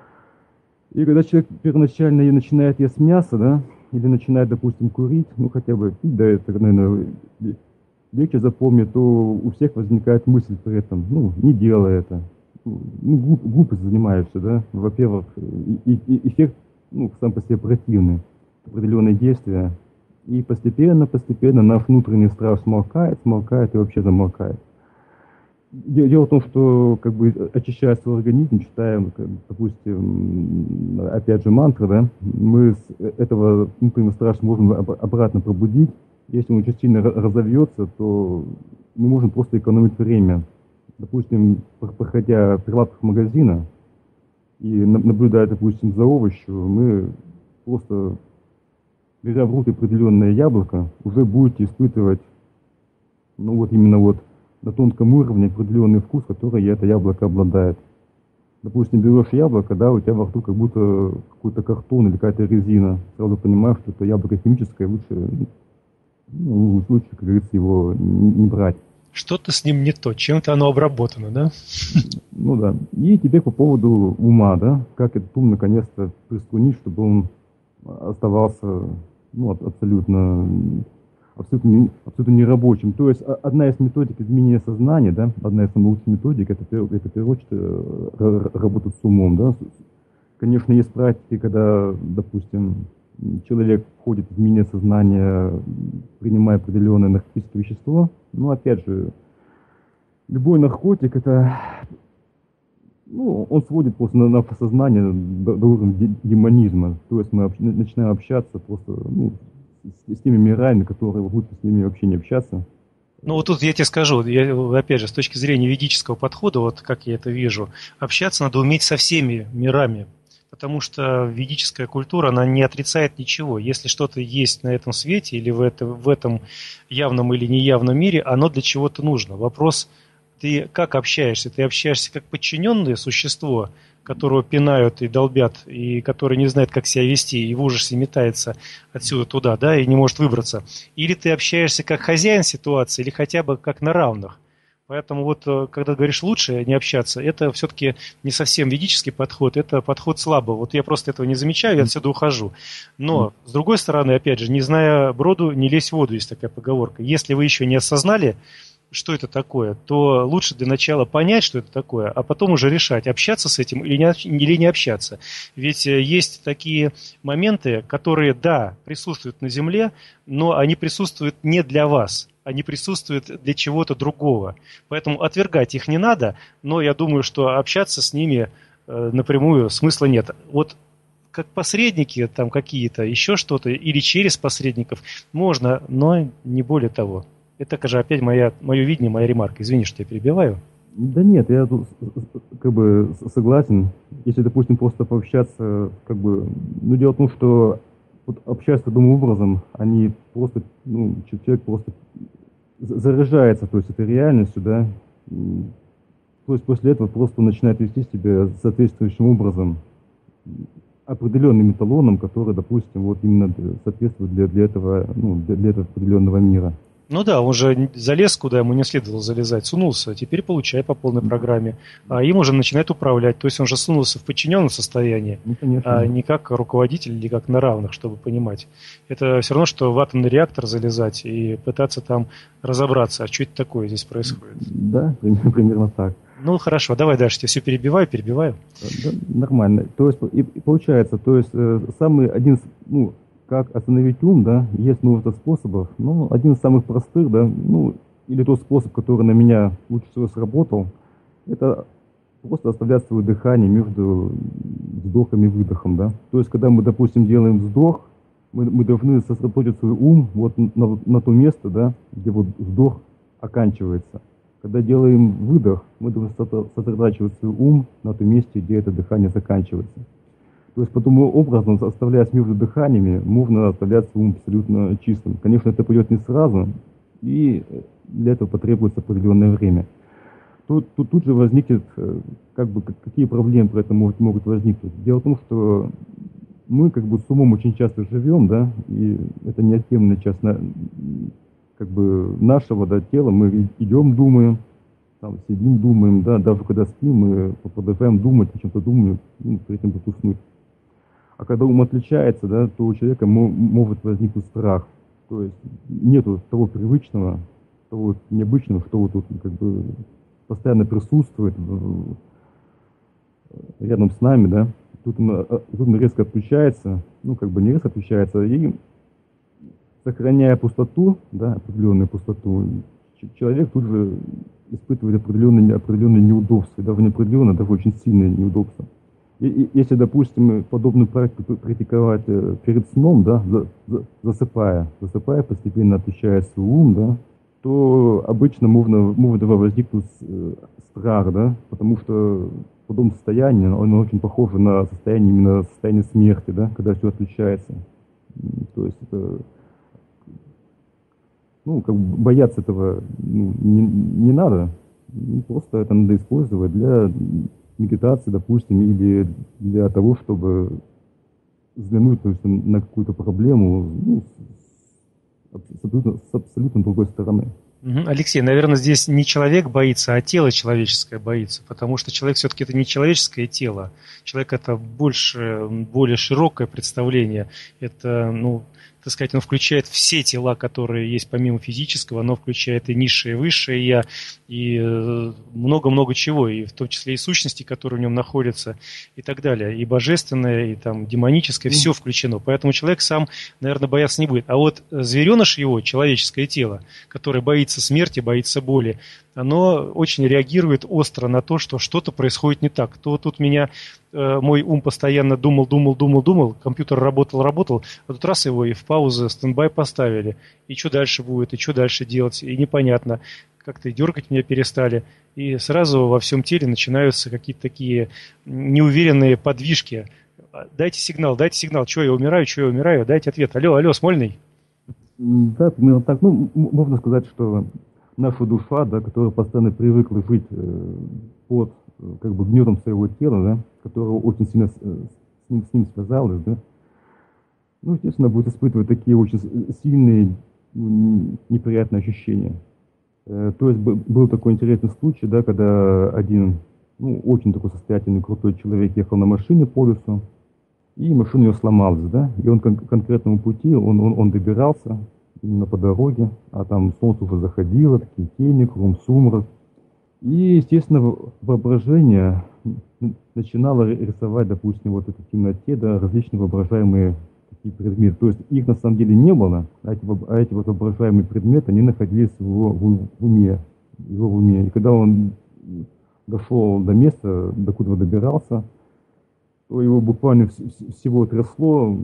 И когда человек первоначально начинает есть мясо, да, или начинает, допустим, курить, ну, хотя бы пить, да, это, наверное, легче запомнить, то у всех возникает мысль при этом, ну, не делай это. Ну, глуп, глупость занимаешься, да. Во-первых, и, и, эффект, ну, сам по себе противный, определенные действия. И постепенно, постепенно наш внутренний страх смолкает, смолкает и вообще замолкает. Дело в том, что, как бы, очищая свой организм, читаем, допустим, опять же, мантры, да, мы с этого внутреннего страха можем обратно пробудить. Если он очень сильно разовьется, то мы можем просто экономить время. Допустим, проходя прилавок магазина и наблюдая, допустим, за овощью, мы просто, беря в руки определенное яблоко, уже будете испытывать, ну вот именно вот на тонком уровне определенный вкус, который это яблоко обладает. Допустим, берешь яблоко, да, у тебя во рту как будто какой-то картон или какая-то резина. Сразу понимаешь, что это яблоко химическое, лучше, ну, лучше, как говорится, его не брать. Что-то с ним не то, чем-то оно обработано, да? Ну да. И теперь по поводу ума, да, как этот ум наконец-то приструнить, чтобы он оставался, ну, абсолютно абсолютно, абсолютно нерабочим. То есть одна из методик изменения сознания, да, одна из самых лучших методик, это, это в первую очередь работать с умом. Да. Конечно, есть практики, когда, допустим, человек входит в изменение сознания, принимая определенное наркотическое вещество. Но опять же, любой наркотик, это, ну, он сводит просто на, на сознание до, до уровня демонизма. То есть мы об, начинаем общаться просто, ну, с, с теми мирами, которые лучше с ними вообще не общаться. Ну вот тут я тебе скажу, я, опять же, с точки зрения ведического подхода, вот как я это вижу, общаться надо уметь со всеми мирами. Потому что ведическая культура, она не отрицает ничего. Если что-то есть на этом свете или в, это, в этом явном или неявном мире, оно для чего-то нужно. Вопрос, ты как общаешься? Ты общаешься как подчиненное существо, которого пинают и долбят, и который не знает, как себя вести, и в ужасе метается отсюда туда, да, и не может выбраться. Или ты общаешься как хозяин ситуации, или хотя бы как на равных. Поэтому вот, когда говоришь лучше не общаться, это все-таки не совсем ведический подход, это подход слабого. Вот я просто этого не замечаю, я отсюда ухожу. Но, с другой стороны, опять же, не зная броду, не лезь в воду, есть такая поговорка. Если вы еще не осознали, что это такое, то лучше для начала понять, что это такое, а потом уже решать, общаться с этим или не, или не общаться. Ведь есть такие моменты, которые, да, присутствуют на Земле, но они присутствуют не для вас. Они присутствуют для чего-то другого. Поэтому отвергать их не надо, но я думаю, что общаться с ними э, напрямую смысла нет. Вот как посредники там какие-то, еще что-то, или через посредников можно, но не более того. Это же опять моя, мое видение, моя ремарка. Извини, что я перебиваю. Да нет, я тут как бы согласен. Если, допустим, просто пообщаться, как бы, ну, дело в том, что вот общаться таким образом, они просто, ну, человек просто заряжается, то есть это реальностью, да, то есть после этого просто начинает вести себя соответствующим образом, определенным эталоном, который, допустим, вот именно соответствует для, для этого, ну, для, для этого определенного мира. Ну да, он же залез, куда ему не следовало залезать, сунулся, а теперь получай по полной программе. А им уже начинает управлять, то есть он же сунулся в подчиненном состоянии, ну, а не как руководитель или как на равных, чтобы понимать. Это все равно, что в атомный реактор залезать и пытаться там разобраться, а что это такое здесь происходит. Да, примерно так. Ну хорошо, давай дальше, я все перебиваю, перебиваю. Да, нормально. То есть и, и получается, то есть самый один, ну, как остановить ум, да, есть множество способов, но один из самых простых, да, ну, или тот способ, который на меня лучше всего сработал, это просто оставлять свое дыхание между вдохом и выдохом, да. То есть, когда мы, допустим, делаем вдох, мы, мы должны сосредоточить свой ум вот на, на то место, да, где вот вдох оканчивается. Когда делаем выдох, мы должны сосредотачивать свой ум на том месте, где это дыхание заканчивается. То есть, подобным образом, оставляясь между дыханиями, можно оставлять свой ум абсолютно чистым. Конечно, это пойдет не сразу, и для этого потребуется определенное время. Тут, тут, тут же возникнет, как бы, какие проблемы при этом могут, могут возникнуть. Дело в том, что мы как бы с умом очень часто живем, да, и это неотъемлемая часть на, как бы нашего, да, тела. Мы идем, думаем, там, сидим, думаем, да, даже когда спим, мы продолжаем думать, о чем-то думаем, ну, перед тем, как уснуть. А когда ум отличается, да, то у человека может возникнуть страх. То есть нету того привычного, того необычного, что вот тут как бы постоянно присутствует рядом с нами, да. Тут он, тут он резко отключается, ну как бы не резко отключается, и сохраняя пустоту, да, определенную пустоту, человек тут же испытывает определенные, определенные неудобства, даже не определенные, даже очень сильные неудобства. И, если, допустим, подобную практику практиковать перед сном, да, за, за, засыпая, засыпая, постепенно отключая свой ум, да, то обычно можно, может возникнуть страх, да, потому что в подобном состоянии, оно очень похоже на состояние, именно состояние смерти, да, когда все отключается. То есть это, ну, как бы бояться этого, ну, не, не надо, просто это надо использовать для медитации, допустим, или для того, чтобы взглянуть, то есть, на какую-то проблему, ну, с, абсолютно, с абсолютно другой стороны. Алексей, наверное, здесь не человек боится, а тело человеческое боится, потому что человек все-таки это не человеческое тело. Человек это больше, более широкое представление. Это, ну, так сказать, оно включает все тела, которые есть помимо физического, оно включает и низшее, и высшее я, и много-много чего, и в том числе и сущности, которые в нем находятся, и так далее. И божественное, и там демоническое, все включено. Поэтому человек сам, наверное, бояться не будет. А вот звереныш его, человеческое тело, которое боится смерти, боится боли, оно очень реагирует остро на то, что что-то происходит не так. То тут меня э, мой ум постоянно думал, думал, думал, думал, компьютер работал, работал, а тут раз его и в паузу, стендбай поставили. И что дальше будет, и что дальше делать, и непонятно. Как-то дергать меня перестали. И сразу во всем теле начинаются какие-то такие неуверенные подвижки. Дайте сигнал, дайте сигнал, что я умираю, что я умираю, дайте ответ. Алло, алло, Смольный? Да, примерно так. Ну, можно сказать, что наша душа, да, которая постоянно привыкла жить э, под как бы гнетом своего тела, да, которая очень сильно с, с, ним, с ним связалась, да, ну, естественно, будет испытывать такие очень сильные неприятные ощущения. Э, то есть был такой интересный случай, да, когда один, ну, очень такой состоятельный, крутой человек ехал на машине по лесу, и машина ее сломалась, да, и он кон- к конкретному пути, он, он, он добирался, именно по дороге, а там солнце уже заходило, такие тени, кругом сумрак. И, естественно, воображение начинало рисовать, допустим, вот этой темноте, да, различные воображаемые такие предметы. То есть их на самом деле не было, а эти, а эти вот воображаемые предметы, они находились в его в уме, в его в уме. И когда он дошел до места, докуда он добирался, то его буквально всего трясло,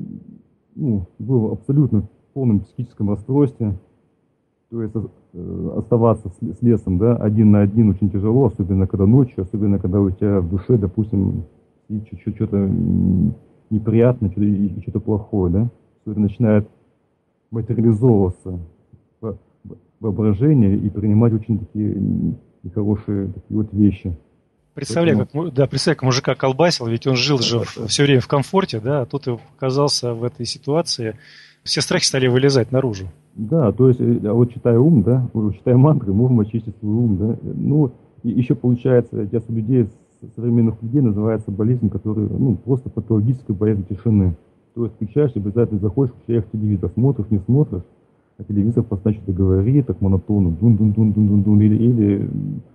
ну, было абсолютно в полном психическом расстройстве. То есть э, оставаться с, с лесом, да, один на один очень тяжело, особенно когда ночью, особенно когда у тебя в душе, допустим, что-то неприятное, что-то, и что-то плохое, да, все это начинает материализовываться в воображение и принимать очень такие нехорошие такие вот вещи. Представляю, Поэтому... как, да, представляю, как мужика колбасил, ведь он жил же да, все время в комфорте, да, а тут и оказался в этой ситуации, все страхи стали вылезать наружу. Да, то есть, а вот читая ум, да, читая мантры, можем очистить свой ум, да. Ну, и еще получается, сейчас у людей, современных людей называется болезнь, которая, ну, просто патологическая боязнь тишины. То есть включаешь, обязательно заходишь, включаешь телевизор, смотришь, не смотришь, а телевизор постоянно что-то говорит, так монотонно, дун-дун-дун-дун-дун-дун, или, или,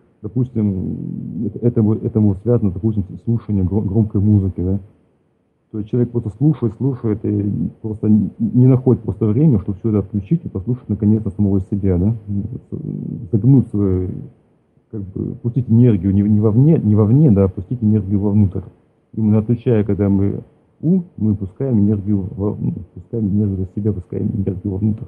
допустим, это, этому, этому связано, допустим, слушание громкой музыки, да. То есть человек просто слушает, слушает и просто не находит просто время, чтобы все это отключить и послушать наконец-то самого себя, да? Загнуть свою, как бы, пустить энергию не, не вовне, не вовне, да, а пустить энергию вовнутрь. Именно отключая, когда мы ум, мы пускаем энергию, во, ну, пускаем энергию в себя, пускаем энергию вовнутрь.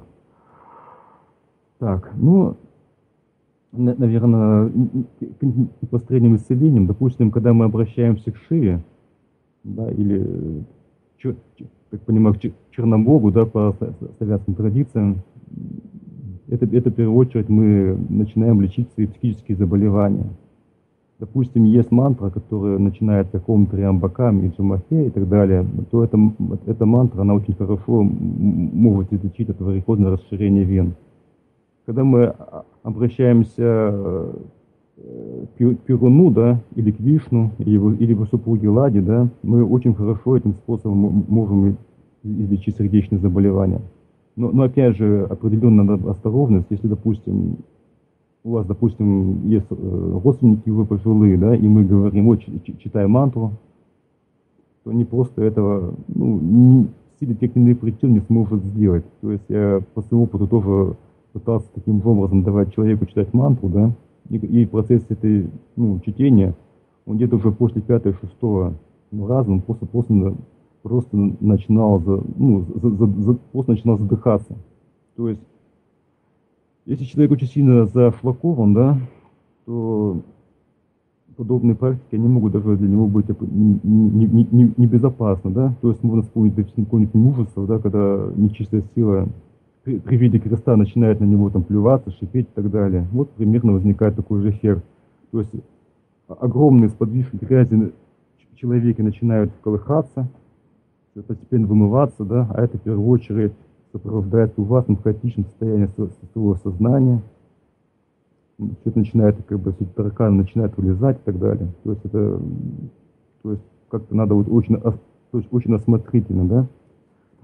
Так, ну, наверное, к построению исцелением, допустим, когда мы обращаемся к шее, да, или, как понимаю, к Чернобогу, да, по славянским традициям, это, это в первую очередь мы начинаем лечить свои психические заболевания. Допустим, есть мантра, которая начинает как Ом Триамбакам и Джамахе и так далее, то эта, эта мантра, она очень хорошо может излечить это варикозное расширение вен. Когда мы обращаемся к Перуну, да, или к Вишну, или его, или его супруге Ладе, да, мы очень хорошо этим способом можем излечить сердечные заболевания. Но, но опять же, определенная осторожность, если, допустим, у вас, допустим, есть родственники, вы пожилые, да, и мы говорим, вот, читай мантру, то они просто этого, ну, не, в силе тех или иных причин не сможет сделать. То есть я по своему опыту тоже пытался таким образом давать человеку читать мантру, да, и, и процесс этой, ну, чтения, он где-то уже после пятого-шестого раза, он просто, просто, просто начинал, за, ну, за, за, за, просто начинал задыхаться. То есть, если человек очень сильно зафлакован, да, то подобные практики, они могут даже для него быть небезопасны, да. То есть можно вспомнить, допустим, какое-нибудь мужество, да, когда нечистая сила при, при виде креста начинает на него там плеваться, шипеть и так далее. Вот примерно возникает такой же эффект. То есть огромные сподвижки грязи в человеке начинают колыхаться, постепенно вымываться, да, а это в первую очередь сопровождается ужасным хаотичным состоянием своего сознания. Все это начинает, как бы, все тараканы начинают вылезать и так далее. То есть это, то есть как-то надо вот очень, то есть очень осмотрительно, да.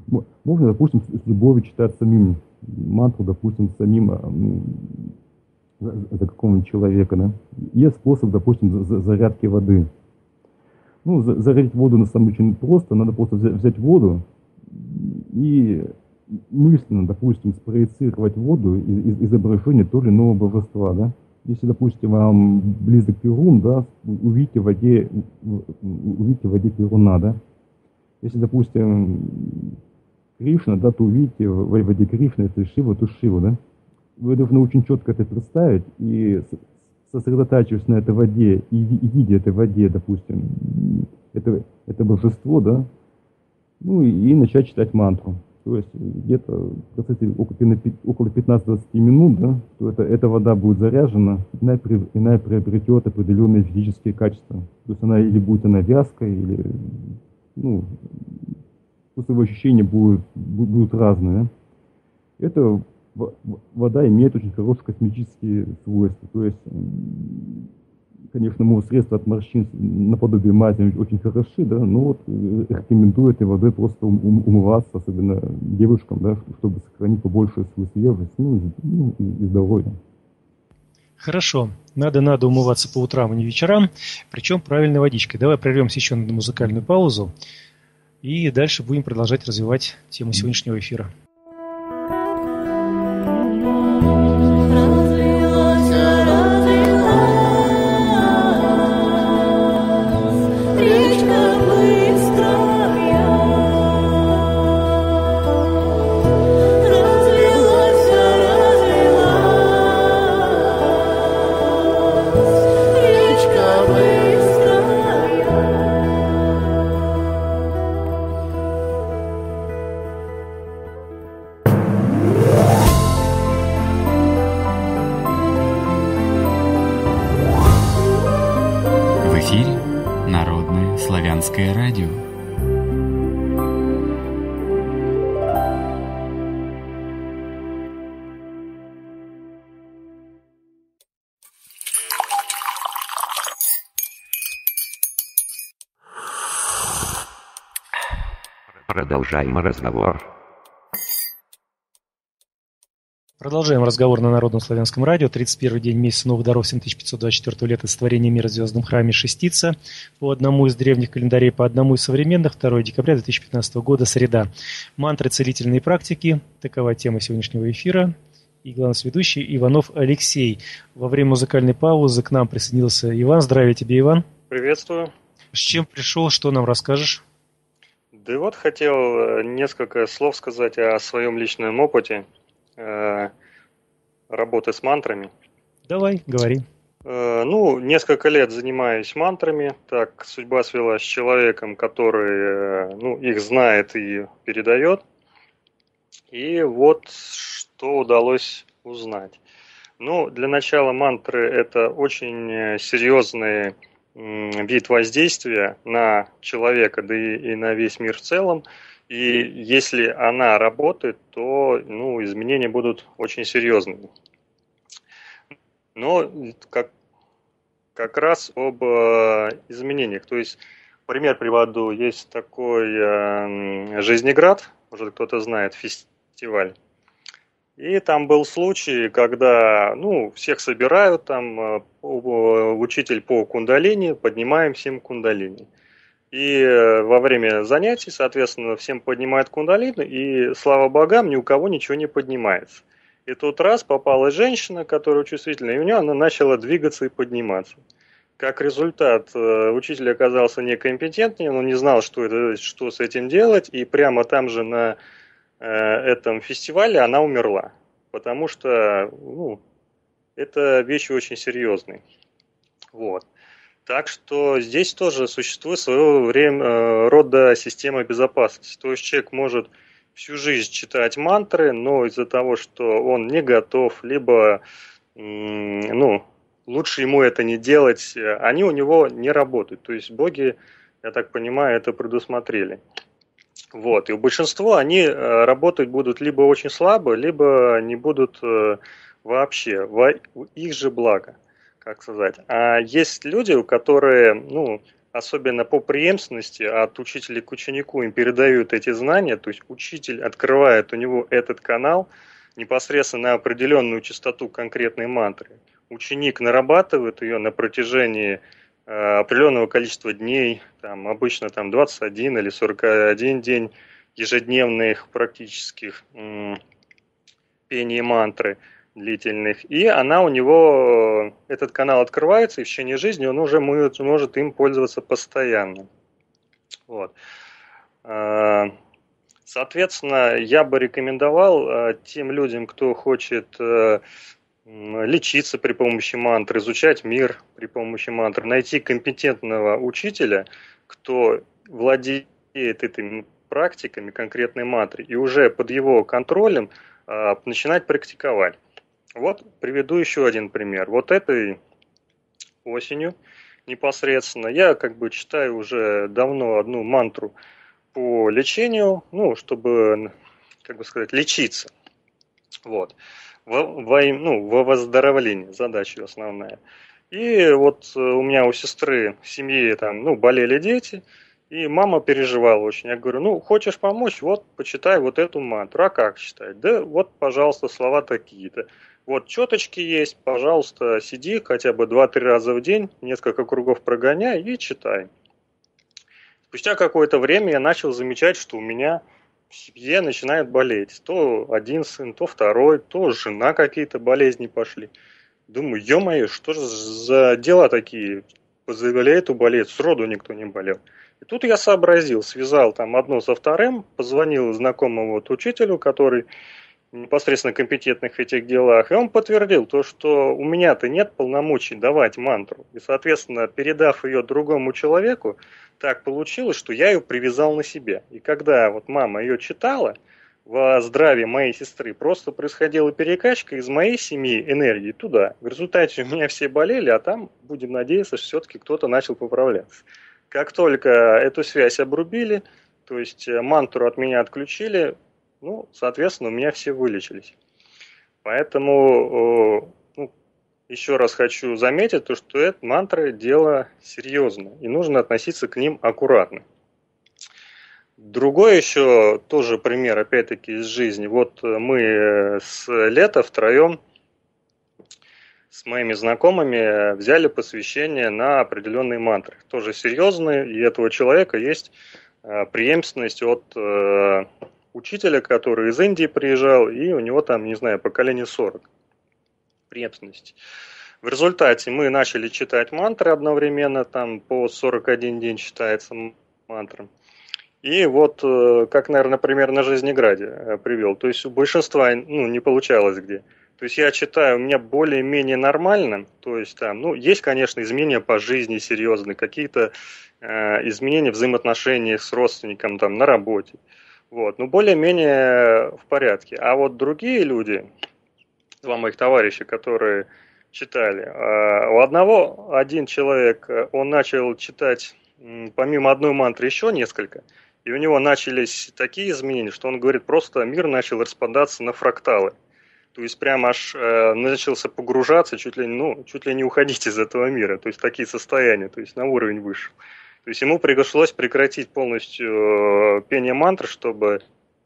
можно, допустим, с любовью читать самим мантру, допустим, самим ну, за, за какого-нибудь человека, да. Есть способ, допустим, за, зарядки воды. Ну, за, зарядить воду на самом деле очень просто, надо просто взять, взять воду и мысленно, допустим, спроецировать воду из, из изображения то или иного божества, да. Если, допустим, вам близок Перун, да, увидите в воде, увидите в воде Перуна, да. Если, допустим, Кришна, да, то увидите в воде Кришны, если Шива, то Шива, да. Вы должны очень четко это представить и сосредотачиваясь на этой воде и, и видя этой воде, допустим, это, это божество, да, ну и, и начать читать мантру. То есть где-то в процессе около пятнадцати-двадцати минут, да, то это, эта вода будет заряжена, и она, и она приобретет определенные физические качества. То есть она или будет она вязкой, или, ну, вкусовые ощущения будут, будут разные. Да. Эта вода имеет очень хорошие косметические свойства. То есть, конечно, может, средства от морщин наподобие мази очень хороши, да, но вот рекомендую этой водой просто умываться, особенно девушкам, да, чтобы сохранить побольше свою свежесть, ну, и, ну, и здоровье. Хорошо. Надо, надо умываться по утрам, а не вечерам, причем правильной водичкой. Давай прервемся еще на музыкальную паузу и дальше будем продолжать развивать тему сегодняшнего эфира. Славянское радио. Продолжаем разговор. Продолжаем разговор на Народном славянском радио. тридцать первый день месяца Новых даров семь тысяч пятьсот двадцать четвёртого лета сотворения мира в звездном храме Шестица. По одному из древних календарей, по одному из современных, второго декабря две тысячи пятнадцатого года, среда. Мантры целительные практики. Такова тема сегодняшнего эфира. И главный ведущий Иванов Алексей. Во время музыкальной паузы к нам присоединился Иван. Здравия тебе, Иван. Приветствую. С чем пришел, что нам расскажешь? Да вот хотел несколько слов сказать о своем личном опыте работы с мантрами. Давай, говори. Ну, несколько лет занимаюсь мантрами. Так, судьба свела с человеком, который, ну, их знает и передает. И вот что удалось узнать. Ну, для начала мантры – это очень серьезный вид воздействия на человека, да и, и на весь мир в целом. И если она работает, то, ну, изменения будут очень серьезными. Но как, как раз об э, изменениях. То есть, пример приводу, есть такой э, Жизнеград, может кто-то знает, фестиваль. И там был случай, когда, ну, всех собирают, там э, учитель по кундалини, поднимаем всем кундалини. И во время занятий, соответственно, всем поднимают кундалини, и, слава богам, ни у кого ничего не поднимается. И тут раз попалась женщина, которая чувствительная, и у нее она начала двигаться и подниматься. Как результат, учитель оказался некомпетентнее, он не знал, что, это, что с этим делать, и прямо там же на э, этом фестивале она умерла. Потому что, ну, это вещи очень серьезные. Вот. Так что здесь тоже существует своего время, рода система безопасности. То есть человек может всю жизнь читать мантры, но из-за того, что он не готов, либо, ну, лучше ему это не делать, они у него не работают. То есть боги, я так понимаю, это предусмотрели. Вот. И у большинства они работать будут либо очень слабо, либо не будут вообще, во их же благо. Как сказать. А есть люди, которые, ну, особенно по преемственности от учителя к ученику им передают эти знания, то есть учитель открывает у него этот канал непосредственно на определенную частоту конкретной мантры. Ученик нарабатывает ее на протяжении э, определенного количества дней, там, обычно там, двадцать один или сорок один день ежедневных практических м, пений мантры длительных, и она у него, этот канал открывается, и в течение жизни он уже может, может им пользоваться постоянно. Вот. Соответственно, я бы рекомендовал тем людям, кто хочет лечиться при помощи мантр, изучать мир при помощи мантр, найти компетентного учителя, кто владеет этими практиками конкретной мантры, и уже под его контролем начинать практиковать. Вот приведу еще один пример. Вот этой осенью непосредственно я как бы читаю уже давно одну мантру по лечению, ну, чтобы, как бы сказать, лечиться. Вот. Во, во, ну, во выздоровлении задача основная. И вот у меня у сестры в семье там, ну, болели дети, и мама переживала очень. Я говорю, ну, хочешь помочь, вот, почитай вот эту мантру. А как читать? Да вот, пожалуйста, слова такие-то. Вот четочки есть, пожалуйста, сиди хотя бы два-три раза в день, несколько кругов прогоняй и читай. Спустя какое-то время я начал замечать, что у меня в семье начинает болеть. То один сын, то второй, то жена какие-то болезни пошли. Думаю, ё-моё, что же за дела такие? Заболеет, уболеет, сроду никто не болел. И тут я сообразил, связал там одно со вторым, позвонил знакомому вот учителю, который непосредственно компетентных в этих делах, и он подтвердил то, что у меня-то нет полномочий давать мантру. И, соответственно, передав ее другому человеку, так получилось, что я ее привязал на себя. И когда вот мама ее читала, во здравии моей сестры просто происходила перекачка из моей семьи энергии туда. В результате у меня все болели, а там, будем надеяться, что все-таки кто-то начал поправляться. Как только эту связь обрубили, то есть мантру от меня отключили, ну, соответственно, у меня все вылечились. Поэтому ну, еще раз хочу заметить, то, что это мантры дело серьезное, и нужно относиться к ним аккуратно. Другой еще тоже пример, опять-таки, из жизни. Вот мы с лета втроем с моими знакомыми взяли посвящение на определенные мантры. Тоже серьезные, и у этого человека есть преемственность от учителя, который из Индии приезжал, и у него там, не знаю, поколение сорок преемственности. В результате мы начали читать мантры одновременно, там по сорок один день читается мантра. И вот, как, наверное, пример на Жизнеграде привел. То есть у большинства ну, не получалось где. То есть я читаю, у меня более-менее нормально. То есть там, ну, есть, конечно, изменения по жизни серьезные, какие-то э, изменения в взаимоотношениях с родственником там, на работе. Вот, ну, более-менее в порядке. А вот другие люди, два моих товарища, которые читали, у одного один человек, он начал читать помимо одной мантры еще несколько, и у него начались такие изменения, что он говорит, просто мир начал распадаться на фракталы. То есть прямо аж э, начался погружаться, чуть ли, ну, чуть ли не уходить из этого мира. То есть такие состояния, то есть на уровень вышел. То есть ему пришлось прекратить полностью пение мантр, чтобы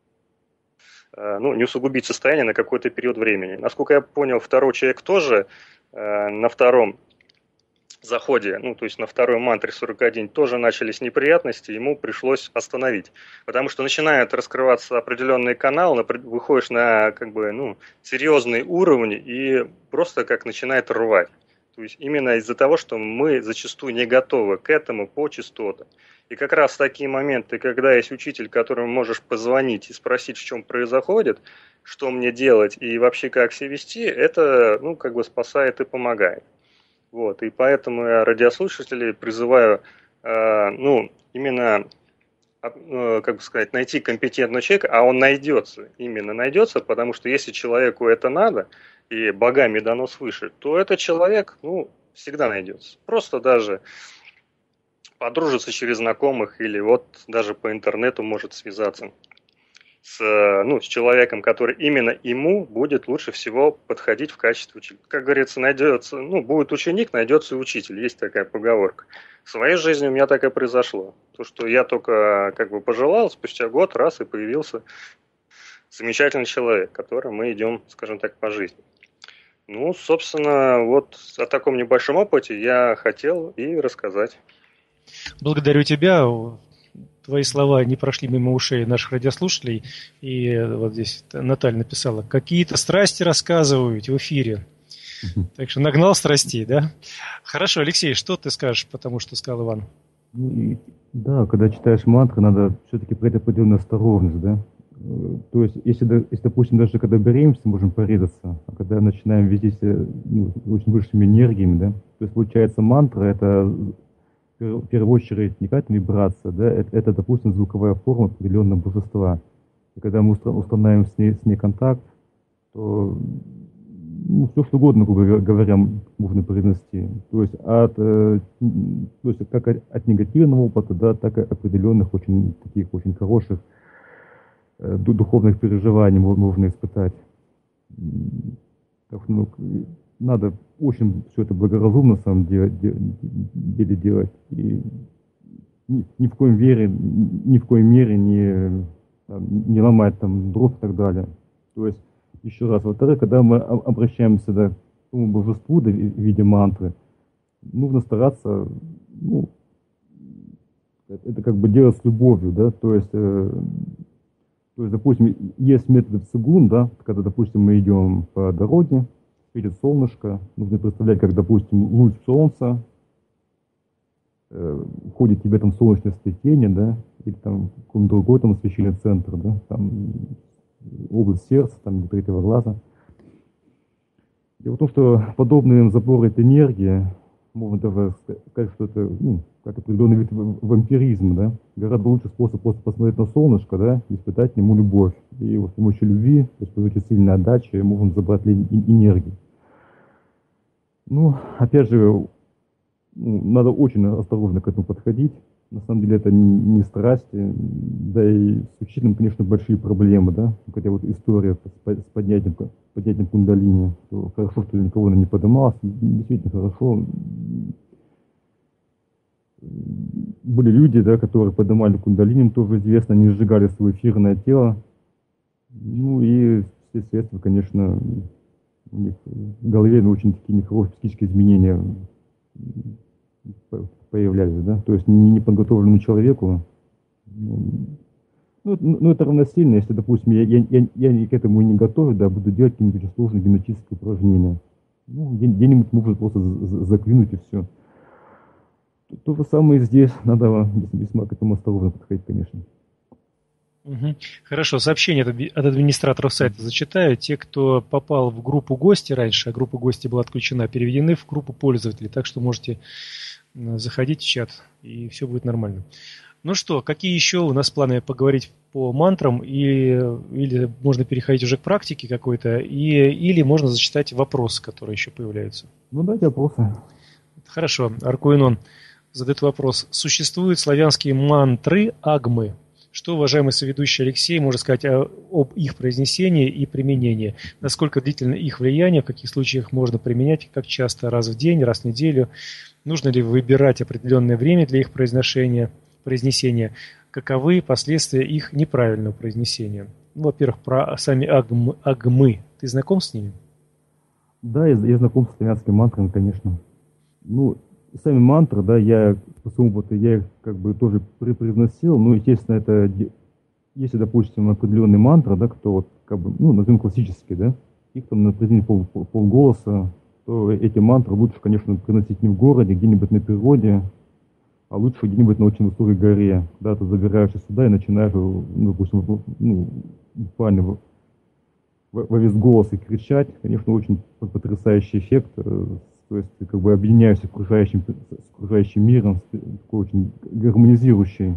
ну, не усугубить состояние на какой-то период времени. Насколько я понял, второй человек тоже на втором заходе, ну, то есть на второй мантре сорок один, тоже начались неприятности, ему пришлось остановить. Потому что начинает раскрываться определенный канал, выходишь на как бы, ну, серьезный уровень и просто как начинает рвать. То есть именно из-за того, что мы зачастую не готовы к этому по частотам. И как раз в такие моменты, когда есть учитель, которому можешь позвонить и спросить, в чем происходит, что мне делать и вообще как себя вести, это ну, как бы спасает и помогает. Вот. И поэтому я радиослушателей призываю э, ну, именно э, как бы сказать, найти компетентного человека, а он найдется, именно найдется, потому что если человеку это надо, и богами дано свыше, то этот человек, ну, всегда найдется. Просто даже подружится через знакомых или вот даже по интернету может связаться. с, ну, с человеком, который именно ему будет лучше всего подходить в качестве учителя. Как говорится, найдется, ну, будет ученик, найдется и учитель. Есть такая поговорка. В своей жизни у меня так и произошло. То, что я только как бы пожелал, спустя год раз и появился замечательный человек, которым мы идем, скажем так, по жизни. Ну, собственно, вот о таком небольшом опыте я хотел и рассказать. Благодарю тебя. Твои слова не прошли мимо ушей наших радиослушателей. И вот здесь Наталья написала: какие-то страсти рассказывают в эфире. Так что нагнал страстей, да? Хорошо, Алексей, что ты скажешь по тому, что сказал Иван? Ну, и, да, когда читаешь мантры, надо все-таки проявить определенную осторожность, да? То есть, если, если, допустим, даже когда беремся, можем порезаться, а когда начинаем вести себя, ну, очень высшими энергиями, да, то есть, получается, мантра — это в первую очередь не какая-то вибрация, да, это, это, допустим, звуковая форма определенного божества. И когда мы устанавливаем с ней, с ней контакт, то, ну, все что угодно, грубо говоря, можно произнести. То есть, от, то есть как от негативного опыта, да, так и определенных, очень таких очень хороших духовных переживаний можно испытать. Так, ну, надо очень все это благоразумно, на самом деле, деле делать. И ни, ни в коем мере, ни в коем мере не, там, не ломать там дров и так далее. То есть, еще раз, во-вторых, когда мы обращаемся, да, к тому божеству, да, в виде мантры, нужно стараться, ну, это, это как бы делать с любовью, да, то есть, э, то есть, допустим, есть методы цигун, да, когда, допустим, мы идем по дороге, светит солнышко, нужно представлять, как, допустим, луч солнца э, входит в тебя там солнечное сплетение, да, или там какой-нибудь другой там освещенный центр, да, там область сердца, там или третьего глаза. Дело в том, что подобные заборы этой энергии, можно даже сказать, что это, ну, как определенный вид вампиризма, да, гораздо лучший способ просто посмотреть на солнышко, да, и испытать к нему любовь. И вот с помощью любви, то есть, по сути, сильной отдачи, можно забрать энергию. Ну, опять же, ну, надо очень осторожно к этому подходить. На самом деле это не, не страсти, да и с учителем, конечно, большие проблемы, да. Хотя вот история с поднятием, поднятием кундалини, что хорошо, что никого она не поднималась, действительно хорошо. Были люди, да, которые поднимали кундалини, тоже известно, они сжигали свое эфирное тело. Ну и, естественно, конечно, у них в голове, ну, очень такие нехорошие психические изменения появлялись, да, то есть неподготовленному человеку, ну, ну, это равносильно, если, допустим, я, я, я, я к этому не готов, да, буду делать какие-нибудь очень сложные гимнастические упражнения, ну, где-нибудь можно просто заквинуть и все. То же самое и здесь, надо весьма к этому осторожно подходить, конечно. Угу. Хорошо, сообщение от администраторов сайта зачитаю. Те, кто попал в группу гости раньше, а группа гости была отключена, переведены в группу пользователей, так что можете заходить в чат, и все будет нормально. Ну что, какие еще у нас планы поговорить по мантрам, и, или можно переходить уже к практике какой-то, и, или можно зачитать вопросы, которые еще появляются? Ну, дайте вопросы. Хорошо, Аркуинон задает вопрос. Существуют славянские мантры агмы? Что, уважаемый соведущий Алексей, может сказать о, об их произнесении и применении? Насколько длительно их влияние, в каких случаях можно применять, как часто, раз в день, раз в неделю? Нужно ли выбирать определенное время для их произношения, произнесения? Каковы последствия их неправильного произнесения? Ну, во-первых, про сами агмы, агмы. Ты знаком с ними? Да, я, я знаком с славянскими мантрами, конечно. Ну, сами мантры, да, я по своему опыту, я их как бы тоже произносил, ну, естественно, это, если, допустим, определенные мантры, да, кто вот, как бы, ну, назовем классические, да, их там на произнесение пол, пол, полголоса, то эти мантры лучше, конечно, приносить не в городе, где-нибудь на природе, а лучше где-нибудь на очень высокой горе, когда ты забираешься сюда и начинаешь, ну, допустим, ну, буквально во, во весь голос и кричать, конечно, очень потрясающий эффект. То есть ты как бы объединяешься с окружающим, с окружающим миром, такой очень гармонизирующий.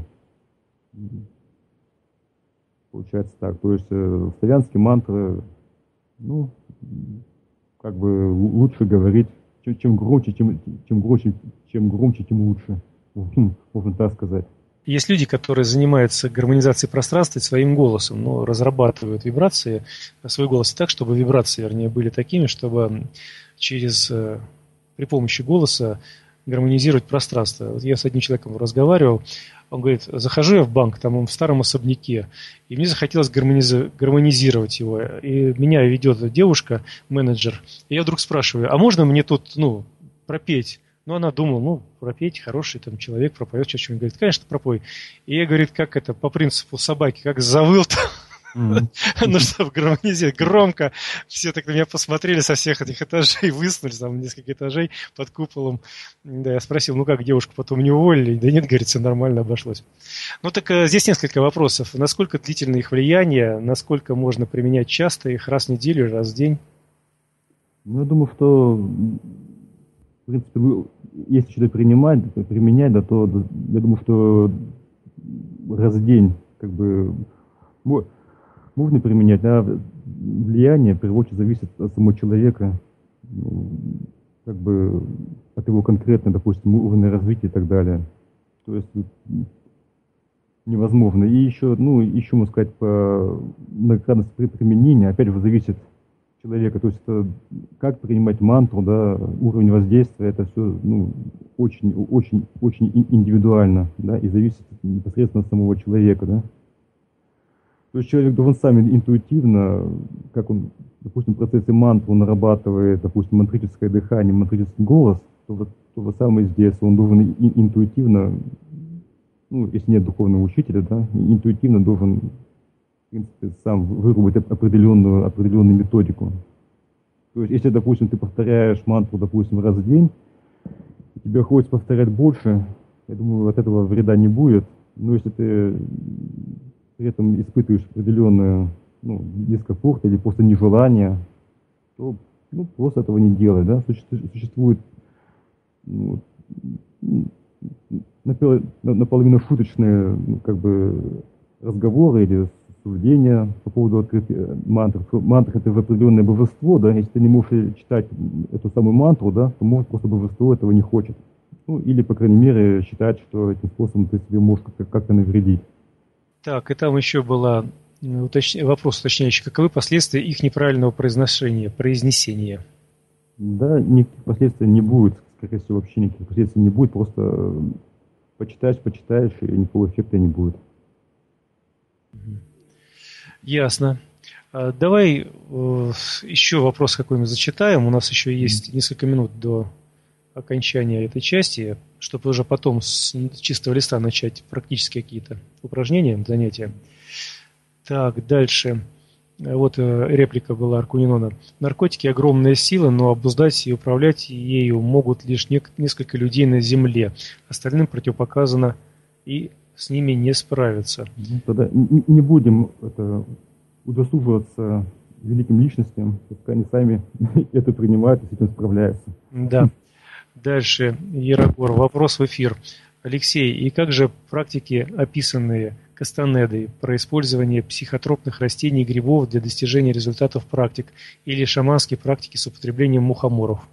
Получается так. То есть э, славянские мантры, ну, как бы лучше говорить, чем, чем громче, чем, чем громче, чем громче, тем лучше. Можно так сказать. Есть люди, которые занимаются гармонизацией пространства своим голосом, но разрабатывают вибрации, свой голос так, чтобы вибрации, вернее, были такими, чтобы через, при помощи голоса гармонизировать пространство. Вот я с одним человеком разговаривал, он говорит, захожу я в банк, там он в старом особняке, и мне захотелось гармониз... гармонизировать его. И меня ведет девушка, менеджер, и я вдруг спрашиваю, а можно мне тут, ну, пропеть? Ну, она думала, ну, пропеть, хороший там человек, пропоет что-нибудь. Говорит, конечно, пропой. И я, говорит, как это, по принципу собаки, как завыл-то, ну, чтобы гармонизировать громко. Все так на меня посмотрели со всех этих этажей, высунули там несколько этажей под куполом. Да, я спросил, ну как, девушку потом не уволили? Да нет, говорит, все нормально обошлось. Ну, так здесь несколько вопросов. Насколько длительно их влияние, насколько можно применять часто их, раз в неделю, раз в день? Ну, я думаю, что, в принципе, если что-то принимать, применять, да, то я думаю, что раз в день, как бы, можно применять, да, влияние, в первую очередь, зависит от самого человека, ну, как бы от его конкретно, допустим, уровня развития и так далее. То есть невозможно. И еще, ну, еще, можно сказать, по многократности при применении, опять же, зависит от человека. То есть это, как принимать мантру, да, уровень воздействия, это все, ну, очень, очень, очень индивидуально, да, и зависит непосредственно от самого человека, да. То есть человек должен сам интуитивно, как он, допустим, в процессе мантры он нарабатывает, допустим, мантрическое дыхание, мантрический голос, то вот то же самое здесь. Он должен интуитивно, ну, если нет духовного учителя, да, интуитивно должен, в принципе, сам выработать определенную, определенную методику. То есть, если, допустим, ты повторяешь мантру, допустим, раз в день, и тебе хочется повторять больше, я думаю, от этого вреда не будет. Но если ты при этом испытываешь определенную, ну, дискомфорт или просто нежелание, то, ну, просто этого не делай, да. Существует, ну, наполовину шуточные, ну, как бы, разговоры или суждения по поводу открытия мантр. Мантра — это определенное божество, да. Если ты не можешь читать эту самую мантру, да, то, может, просто божество этого не хочет. Ну, или, по крайней мере, считать, что этим способом ты себе можешь как-то навредить. Так, и там еще был уточ... вопрос уточняющий. Каковы последствия их неправильного произношения, произнесения? Да, никаких последствий не будет. Скорее всего, вообще никаких последствий не будет. Просто почитаешь, почитаешь, и никакого эффекта не будет. Ясно. Давай еще вопрос какой-нибудь зачитаем. У нас еще есть несколько минут до окончания этой части, чтобы уже потом с чистого листа начать практически какие-то упражнения, занятия. Так, дальше. Вот реплика была Аркунинона. Наркотики – огромная сила, но обуздать и управлять ею могут лишь несколько людей на Земле. Остальным противопоказано и с ними не справиться. Тогда не будем это, удосуживаться великим личностям, пускай они сами это принимают и с этим справляются. Да. Дальше, Ярогор, вопрос в эфир. Алексей, и как же практики, описанные Кастанедой, про использование психотропных растений и грибов для достижения результатов практик, или шаманские практики с употреблением мухоморов?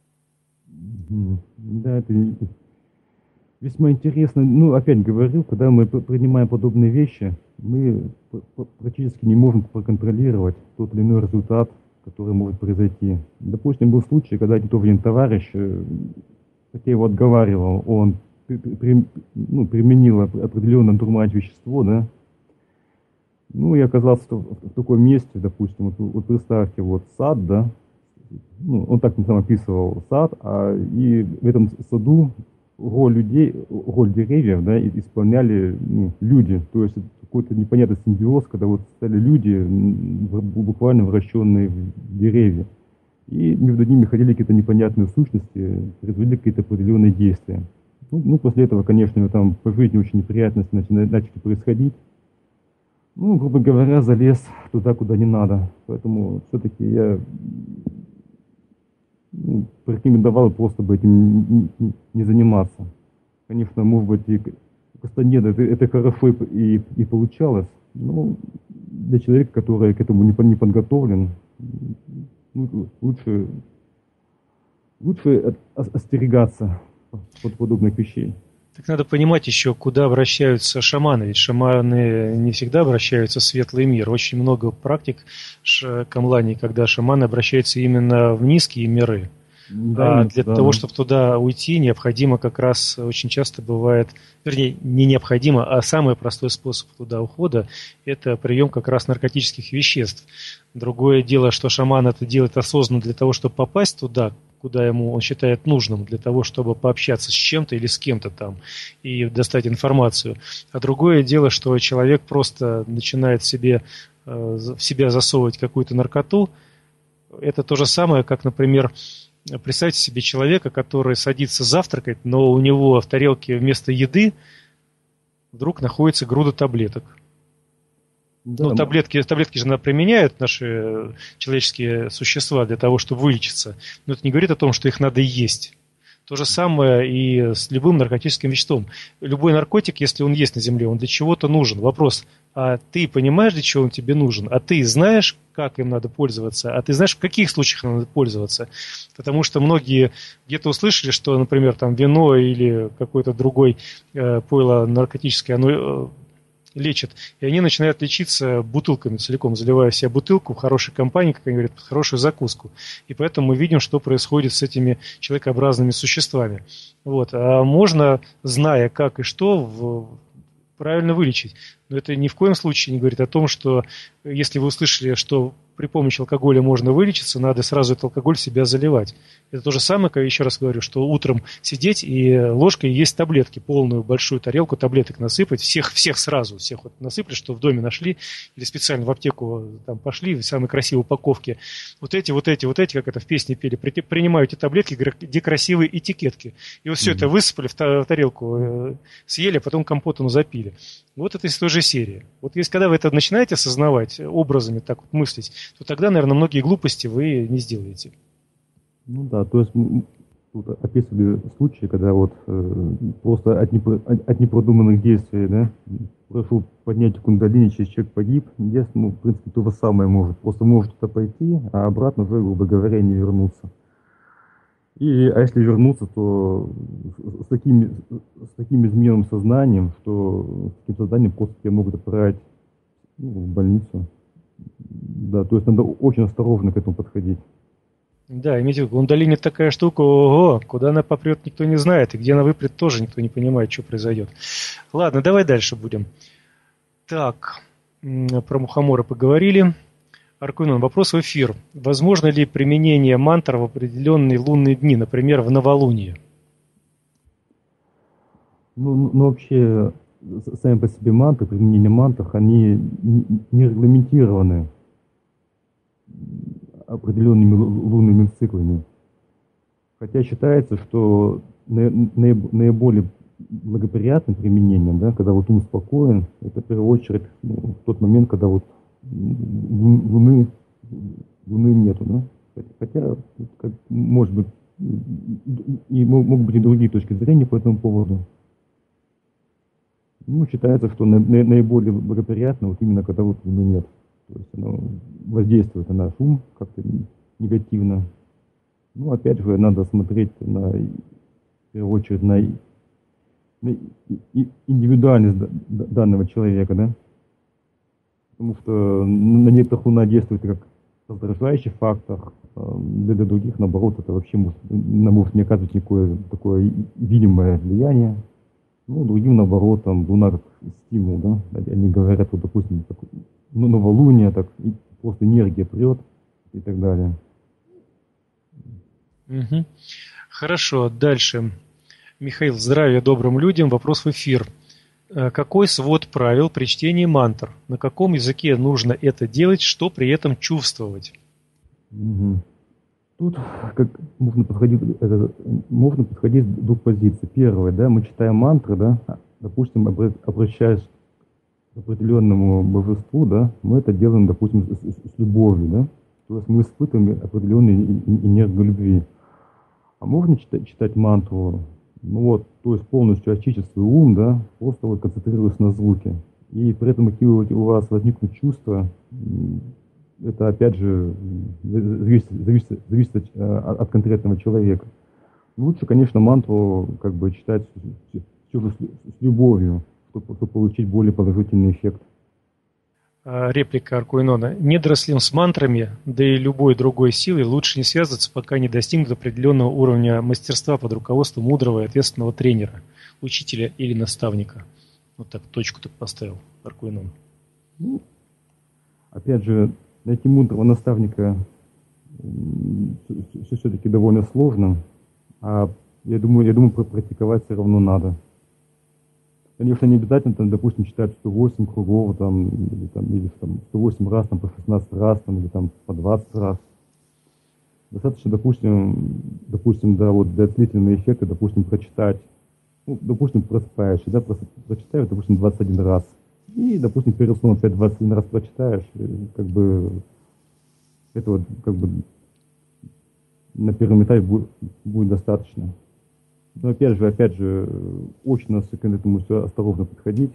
Да, это весьма интересно. Ну, опять говорю, когда мы принимаем подобные вещи, мы практически не можем проконтролировать тот или иной результат, который может произойти. Допустим, был случай, когда один один товарищ, хотя его отговаривал, он при, при, ну, применил определенное дурманящее вещество, да, ну и оказался в, в таком месте, допустим, вот, вот представьте, вот сад, да, ну, он так сам описывал сад, а и в этом саду роль людей, роль деревьев, да, исполняли, ну, люди, то есть какой-то непонятный симбиоз, когда вот стали люди, буквально вращенные в деревья. И между ними ходили какие-то непонятные сущности, производили какие-то определенные действия. Ну, ну после этого, конечно, там по жизни очень неприятности начали, начали происходить. Ну, грубо говоря, залез туда, куда не надо. Поэтому все-таки я, ну, порекомендовал просто бы этим не, не, не заниматься. Конечно, может быть, и Кастанеда это, это хорошо и, и получалось, но для человека, который к этому не, не подготовлен, ну, лучше, лучше остерегаться под подобных вещей. Так надо понимать еще, куда обращаются шаманы. Ведь шаманы не всегда обращаются в светлый мир. Очень много практик камлани, когда шаманы обращаются именно в низкие миры. Да, а для да. того, чтобы туда уйти, необходимо как раз очень часто бывает, вернее, не необходимо, а самый простой способ туда ухода – это прием как раз наркотических веществ. Другое дело, что шаман это делает осознанно для того, чтобы попасть туда, куда ему он считает нужным, для того, чтобы пообщаться с чем-то или с кем-то там и достать информацию. А другое дело, что человек просто начинает себе, в себя засовывать какую-то наркоту. Это то же самое, как, например, представьте себе человека, который садится завтракать, но у него в тарелке вместо еды вдруг находится груда таблеток. Да, ну, таблетки, таблетки же применяют наши человеческие существа для того, чтобы вылечиться. Но это не говорит о том, что их надо есть. То же самое и с любым наркотическим веществом. Любой наркотик, если он есть на Земле, он для чего-то нужен. Вопрос, а ты понимаешь, для чего он тебе нужен? А ты знаешь, как им надо пользоваться? А ты знаешь, в каких случаях им надо пользоваться? Потому что многие где-то услышали, что, например, там вино или какой-то другой э, пойло наркотическое, оно э, лечит. И они начинают лечиться бутылками целиком, заливая в себя бутылку в хорошей компании, как они говорят, под хорошую закуску. И поэтому мы видим, что происходит с этими человекообразными существами. Вот. А можно, зная как и что, в... правильно вылечить. Но это ни в коем случае не говорит о том, что если вы услышали, что при помощи алкоголя можно вылечиться, надо сразу этот алкоголь в себя заливать. Это то же самое, как я еще раз говорю, что утром сидеть и ложкой есть таблетки, полную большую тарелку таблеток насыпать, всех, всех сразу, всех вот насыпали, что в доме нашли, или специально в аптеку там пошли, в самой красивой упаковке. Вот эти, вот эти, вот эти, как это в песне пели, при, принимают эти таблетки, где красивые этикетки. И вот все mm-hmm. это высыпали в, та, в тарелку, съели, а потом компотом запили. Вот это из той же серии. Вот если когда вы это начинаете осознавать, образами так вот мыслить, то тогда, наверное, многие глупости вы не сделаете. Ну да, то есть мы тут описывали случаи, когда вот э, просто от, непро, от, от непродуманных действий, да, прошу поднять кундалини, через человек погиб, здесь, ну, в принципе, то же самое может. Просто может туда пойти, а обратно уже, грубо говоря, не вернуться. И, а если вернуться, то с, с, таким, с таким измененным сознанием, что с таким сознанием просто тебя могут отправить, ну, в больницу. Да, то есть надо очень осторожно к этому подходить. Да, имейте в виду, кундалини такая штука, ого, куда она попрет, никто не знает, и где она выпрет, тоже никто не понимает, что произойдет. Ладно, давай дальше будем. Так, про мухомора поговорили. Аркунон, вопрос в эфир. Возможно ли применение мантр в определенные лунные дни, например, в новолуние? Ну, ну вообще, сами по себе мантры, применение мантр, они не регламентированы определенными лунными циклами. Хотя считается, что наиболее благоприятным применением, да, когда вот ум спокоен, это в первую очередь, ну, в тот момент, когда вот луны, луны нету, да? Хотя, как, может быть, и могут быть и другие точки зрения по этому поводу. Ну, считается, что наиболее благоприятно вот именно когда вот луны нет. То есть оно воздействует на наш ум как-то негативно. Ну, опять же, надо смотреть на, в первую очередь на, на индивидуальность данного человека, да? Потому что на некоторых луна действует как раздражающий фактор, для других, наоборот, это вообще может, может не оказывать никакое такое видимое влияние. Ну, другим, наоборот, там луна как стимул, да? Они говорят, вот, допустим, так, ну, новолуние, так просто энергия прет и так далее. Угу. Хорошо, дальше. Михаил, здравия добрым людям. Вопрос в эфир. Какой свод правил при чтении мантр? На каком языке нужно это делать, что при этом чувствовать? Угу. Тут как можно подходить, это, можно подходить с двух позиций. Первое, да, мы читаем мантры, да, допустим, обращаясь к определенному божеству, да, мы это делаем, допустим, с, с, с любовью, да, то есть мы испытываем определенную энергию любви. А можно читать, читать мантру, ну вот, то есть полностью очистить свой ум, да, просто вот концентрируясь на звуке. И при этом, какие у вас возникнут чувства, это опять же зависит, зависит, зависит от, от конкретного человека. Лучше, конечно, мантру как бы читать с все же с, с любовью, чтобы, чтобы получить более положительный эффект. Реплика Аркуинона. Недорослям с мантрами, да и любой другой силой лучше не связываться, пока не достигнут определенного уровня мастерства под руководством мудрого и ответственного тренера, учителя или наставника. Вот так точку так поставил Аркуинон. Ну, опять же, найти мудрого наставника все-таки довольно сложно, а я думаю, я думаю, практиковать все равно надо. Конечно, не обязательно, там, допустим, читать сто восемь кругов, там, или, там, или там, сто восемь раз, там, по шестнадцать раз, там, или там, по двадцать раз. Достаточно, допустим, допустим, да, вот для длительного эффекта, допустим, прочитать, ну, допустим, просыпаешься, да, просто прочитаешь, допустим, двадцать один раз. И, допустим, перед сном опять двадцать один раз прочитаешь, как бы, этого, как бы, на первом этапе будет, будет достаточно. Но опять же, опять же, очень надо к этому все осторожно подходить.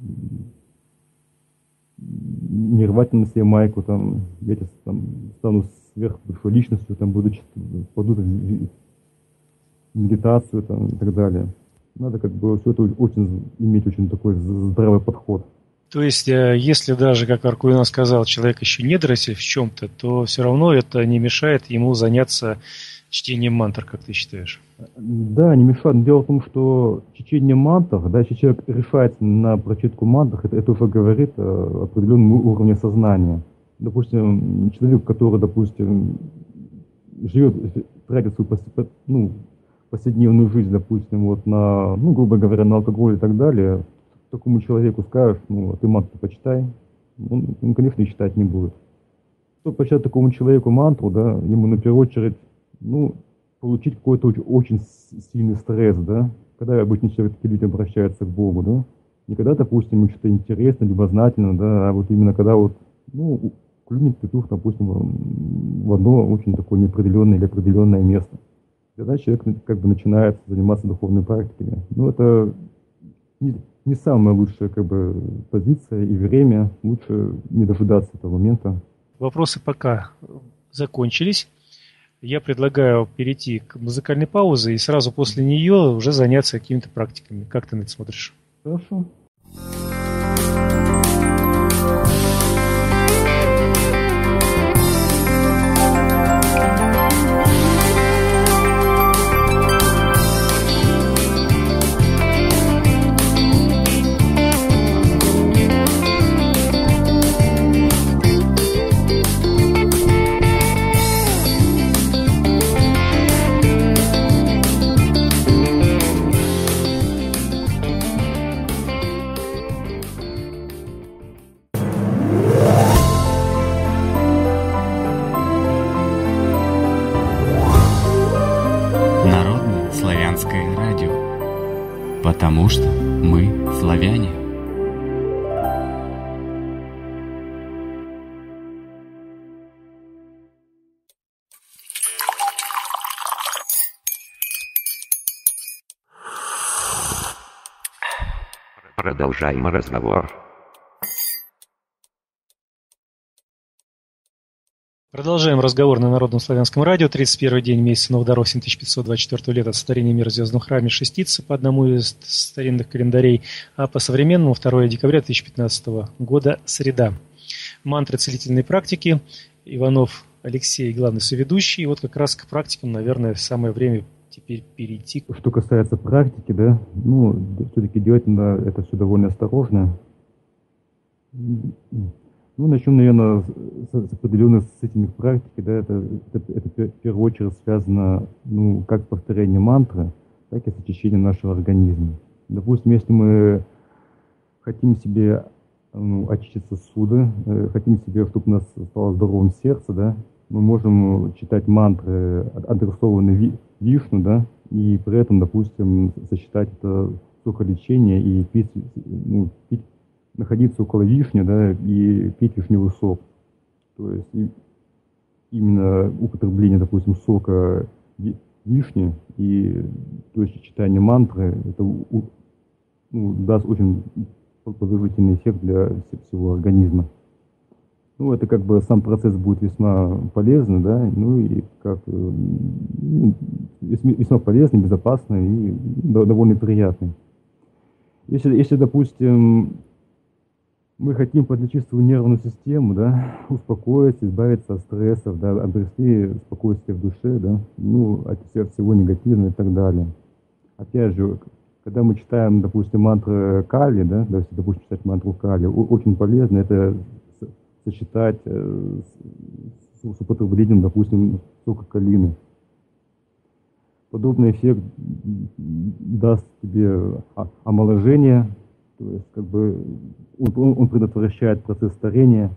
Не рвать на себе майку, там, я сейчас там стану сверхбольшой личностью, там буду впаду в медитацию там, и так далее. Надо как бы все это очень иметь очень такой здравый подход. То есть, если даже, как Аркуинон сказал, человек еще не доросль в чем-то, то все равно это не мешает ему заняться чтением мантр, как ты считаешь? Да, не мешает. Дело в том, что чтение мантр, да, если человек решается на прочитку мантр, это, это уже говорит о определенном уровне сознания. Допустим, человек, который, допустим, живет, тратит свою ну, повседневную жизнь, допустим, вот на, ну, грубо говоря, на алкоголь и так далее, такому человеку скажешь, ну, ты мантру почитай, он, он, конечно, читать не будет. Чтобы почитать такому человеку мантру, да, ему, на первую очередь, ну, получить какой-то очень сильный стресс, да, когда обычно человек, такие люди обращаются к Богу, да, не когда, допустим, ему что-то интересно, любознательно, да, а вот именно когда вот, ну, клюнет петух, допустим, в одно очень такое неопределенное или определенное место. Тогда человек как бы начинает заниматься духовной практикой. Ну, это не, не самая лучшая как бы позиция и время, лучше не дожидаться этого момента. Вопросы пока закончились. Я предлагаю перейти к музыкальной паузе и сразу после нее уже заняться какими-то практиками. Как ты на это смотришь? Хорошо. Потому что мы славяне. Продолжаем разговор. Продолжаем разговор на Народном славянском радио. тридцать первый день месяца Новодаров семь тысяч пятьсот двадцать четвёртого лета от сотворения мира в Звездном храме Шестицы по одному из старинных календарей, а по современному второго декабря две тысячи пятнадцатого года среда. Мантры целительной практики. Иванов Алексей, главный соведущий. И вот как раз к практикам, наверное, самое время теперь перейти. Что касается практики, да, ну, все-таки делать надо это все довольно осторожно. Ну, начнем, наверное, с, с определенных целительных практик, да, это, это, это в первую очередь связано, ну, как с повторением мантры, так и с очищением нашего организма. Допустим, если мы хотим себе, ну, очистить сосуды, э, хотим себе, чтобы у нас стало здоровым сердце, да, мы можем читать мантры, адресованные ви, Вишну, да, и при этом, допустим, сочетать это сухолечение и пить, ну, пить находиться около вишни, да, и пить вишневый сок. То есть и, именно употребление, допустим, сока вишни и то есть читание мантры, это ну, даст очень положительный эффект для всего организма. Ну, это как бы сам процесс будет весьма полезный, да, ну и как ну, весьма полезный, безопасный и довольно приятный. Если, если, допустим, мы хотим подлечить свою нервную систему, да, успокоиться, избавиться от стрессов, да, обрести спокойствие в душе, да, ну, от всего негативного и так далее. Опять же, когда мы читаем, допустим, мантры Кали, да, если, допустим, читать мантру Кали, очень полезно это сочетать с, с употреблением, допустим, сока калины. Подобный эффект даст тебе омоложение, то есть как бы он, он предотвращает процесс старения,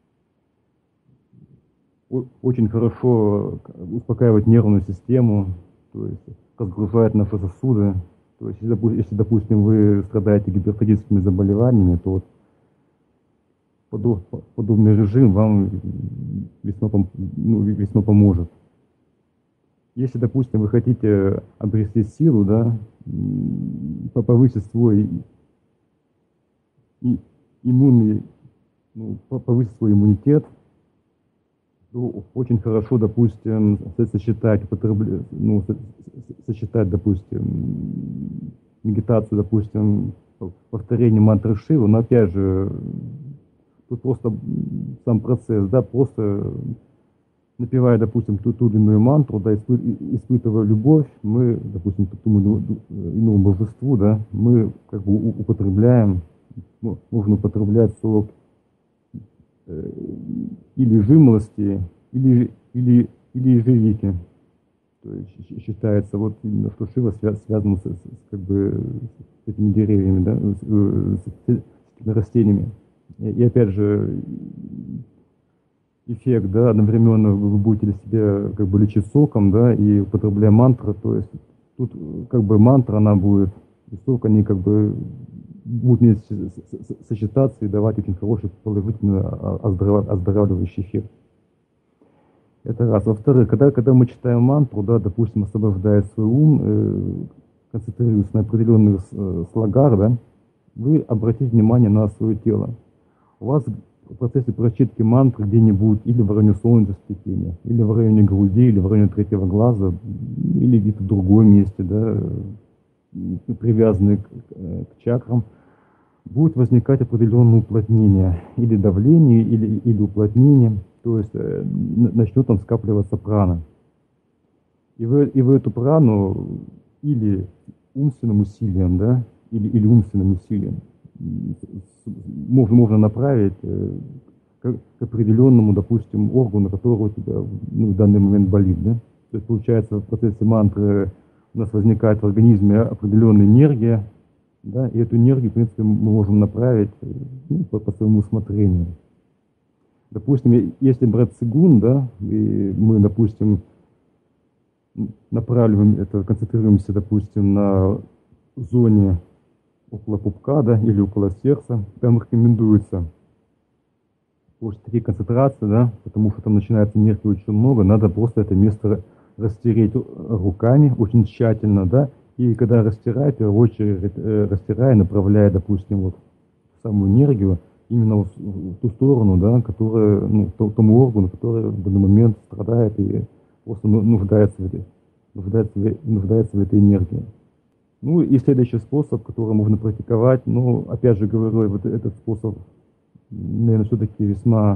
очень хорошо успокаивает нервную систему, то есть разгружает наши сосуды. То есть если, допустим, вы страдаете гипертоническими заболеваниями, то вот подобный режим вам весьма, ну, весьма поможет. Если, допустим, вы хотите обрести силу, да, повысить свой иммунный, ну, повысить свой иммунитет, то очень хорошо, допустим, сочетать, ну, сочетать, допустим, медитацию, допустим, повторение мантры Шивы, но опять же, тут просто сам процесс, да, просто напевая, допустим, ту, ту или иную мантру, да, испы, испытывая любовь, мы, допустим, к тому иному божеству, да, мы как бы употребляем, ну, нужно употреблять сок э, или жимолости, или, или, или ежевики. То есть считается, вот именно, что Шива связ, связана с, с, как бы, с этими деревьями, да, с, с, с этими растениями. И, и опять же, эффект, да, одновременно вы будете для себя как бы лечить соком, да, и употребляя мантру, то есть тут как бы мантра, она будет, и сок, они как бы будут вместе сочетаться и давать очень хороший положительный оздоравливающий эффект. Это раз. Во-вторых, когда, когда мы читаем мантру, да, допустим, освобождая свой ум, э, концентрируясь на определенных э, слогах, да, вы обратите внимание на свое тело. У вас в процессе прочитки мантры где-нибудь или в районе солнцесплетения, или в районе груди, или в районе третьего глаза, или где-то в другом месте, да, привязанные к, к чакрам, будет возникать определенное уплотнение, или давление, или, или уплотнение, то есть э, начнет там скапливаться прана. И вы, и вы эту прану или умственным усилием, да, или, или умственным усилием можно, можно направить э, к, к определенному, допустим, органу, который у тебя, ну, в данный момент болит, да. То есть получается в процессе мантры у нас возникает в организме определенная энергия, да, и эту энергию, в принципе, мы можем направить, ну, по, по своему усмотрению. Допустим, если брать цигун, да, и мы, допустим, направляем это, концентрируемся, допустим, на зоне около пупка, да, или около сердца, там рекомендуется после такие концентрации, да, потому что там начинается энергии очень много, надо просто это место растереть руками очень тщательно, да, и когда растирая, в первую очередь растирая, направляя, допустим, вот самую энергию именно в ту сторону, да, которая, ну, тому органу, который в данный момент страдает и просто нуждается в этой, нуждается, нуждается в этой энергии. Ну и следующий способ, который можно практиковать, ну, опять же говорю, вот этот способ, наверное, все-таки весьма,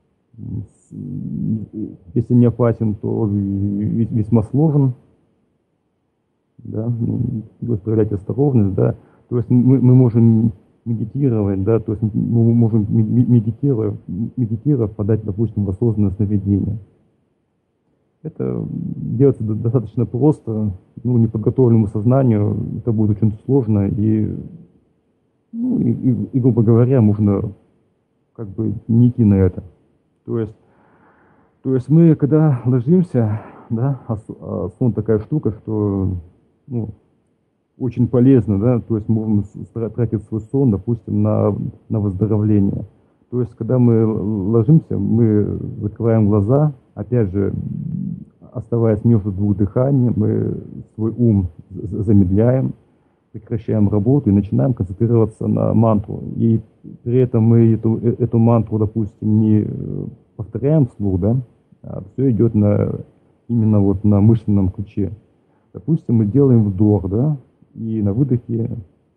если не опасен, то весьма сложен, да, ну, проявлять осторожность, да, то есть мы, мы можем медитировать, да, то есть мы можем медитировать, медитировать, подать, допустим, в осознанное сновидение. Это делается достаточно просто, ну, неподготовленному сознанию это будет очень сложно, и, ну, и, и, и, грубо говоря, можно как бы не идти на это. То есть, то есть мы, когда ложимся, да, а сон такая штука, что, ну, очень полезно, да, то есть мы можем тратить свой сон, допустим, на, на выздоровление. То есть, когда мы ложимся, мы закрываем глаза, опять же, оставаясь между двух дыханий, мы свой ум замедляем, прекращаем работу и начинаем концентрироваться на мантру. И при этом мы эту, эту мантру, допустим, не повторяем вслух, да, а все идет на, именно вот на мышленном ключе. Допустим, мы делаем вдох, да, и на выдохе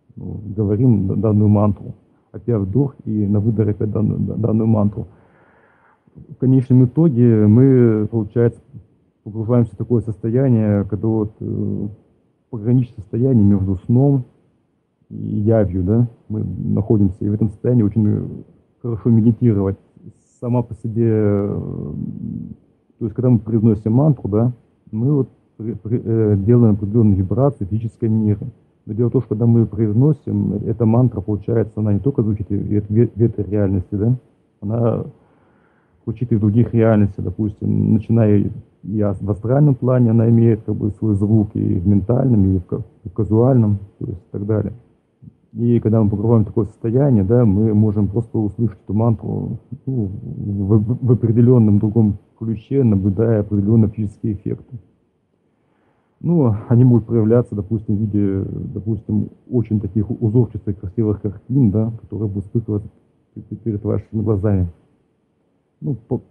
ну, говорим данную мантру. Опять вдох и на выдох опять данную, данную мантру. В конечном итоге мы, получается, погружаемся в такое состояние, когда вот э, пограничное состояние между сном и явью, да, мы находимся, и в этом состоянии очень хорошо медитировать. Сама по себе, э, то есть когда мы произносим мантру, да, мы вот при, при, э, делаем определенные вибрации в физическом мире. Но дело в том, что когда мы произносим, эта мантра, получается, она не только звучит в, в, в этой реальности, да, она звучит и в других реальностях, допустим, начиная и в астральном плане, она имеет как бы свой звук и в ментальном, и в, и в казуальном, то есть и так далее. И когда мы погружаем в такое состояние, да, мы можем просто услышать эту мантру ну, в, в определенном другом ключе, наблюдая определенные физические эффекты. Ну, они будут проявляться, допустим, в виде, допустим, очень таких узорчатых, красивых картин, да, которые будут вспыхивать перед вашими глазами. Ну, по,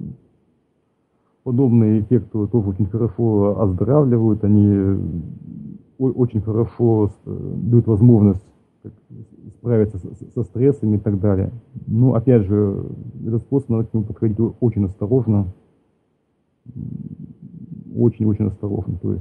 подобные эффекты тоже очень хорошо оздоравливают, они очень хорошо дают возможность справиться со, со стрессами и так далее. Ну, опять же, этот способ надо к нему подходить очень осторожно, очень-очень осторожно, то есть.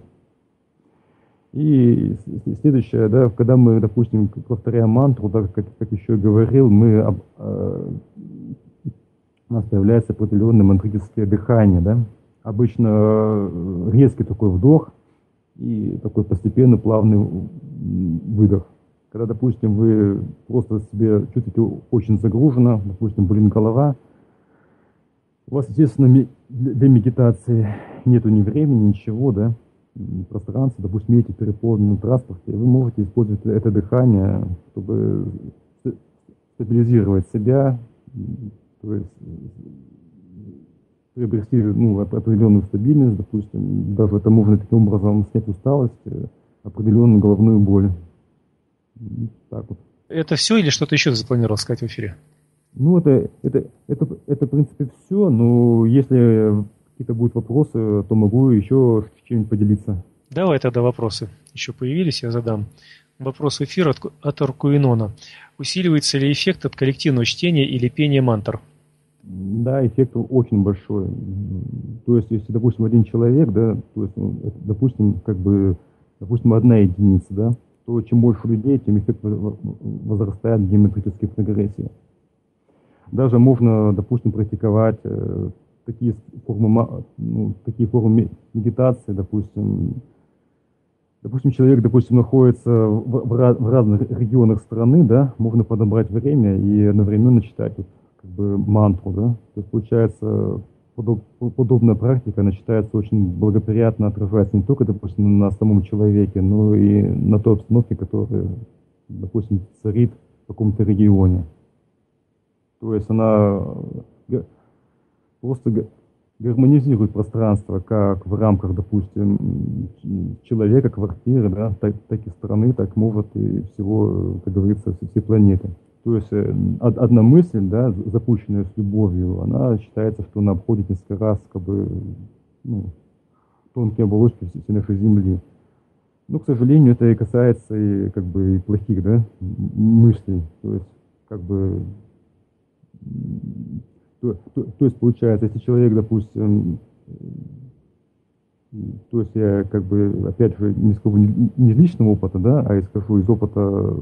И следующее, да, когда мы, допустим, повторяем мантру, да, как, как еще говорил, мы, об, э, у нас появляется определенное мантрическое дыхание, да. Обычно резкий такой вдох и такой постепенный плавный выдох. Когда, допустим, вы просто себе чувствуете очень загруженно, допустим, болит голова, у вас, естественно, для медитации нету ни времени, ничего, да, пространства, допустим, едете в переполненном транспорте, вы можете использовать это дыхание, чтобы стабилизировать себя, то есть приобрести ну, определенную стабильность, допустим, даже это можно таким образом снять усталость, определенную головную боль. Так вот. Это все или что-то еще ты запланировал сказать в эфире? Ну, это, это, это, это в принципе, все, но если какие-то будут вопросы, то могу еще чем-нибудь поделиться. Давай тогда вопросы. Еще появились, я задам. Вопрос эфира от, от Аркуинона. Усиливается ли эффект от коллективного чтения или пения мантр? Да, эффект очень большой. То есть, если, допустим, один человек, да, то есть, это, допустим, как бы, допустим, одна единица, да, то чем больше людей, тем эффект возрастает в геометрической прогрессии. Даже можно, допустим, практиковать э, такие формы, ну, такие формы медитации, допустим. Допустим, человек, допустим, находится в, в, в разных регионах страны, да, можно подобрать время и одновременно читать вот, как бы мантру, да. То есть, получается, подоб, подобная практика, она считается очень благоприятно отражается не только, допустим, на самом человеке, но и на той обстановке, которая, допустим, царит в каком-то регионе. То есть она просто гармонизирует пространство как в рамках, допустим, человека, квартиры, да, так, так и страны, так может и всего, как говорится, всей планеты. То есть одна мысль, да, запущенная с любовью, она считается, что она обходит несколько раз как бы, ну, тонкие оболочки всей нашей Земли. Но, к сожалению, это и касается и, как бы, и плохих, да, мыслей. То есть, как бы, то, то, то есть, получается, если человек, допустим, то есть я, как бы, опять же, не скажу не, не из личного опыта, да, а я скажу из опыта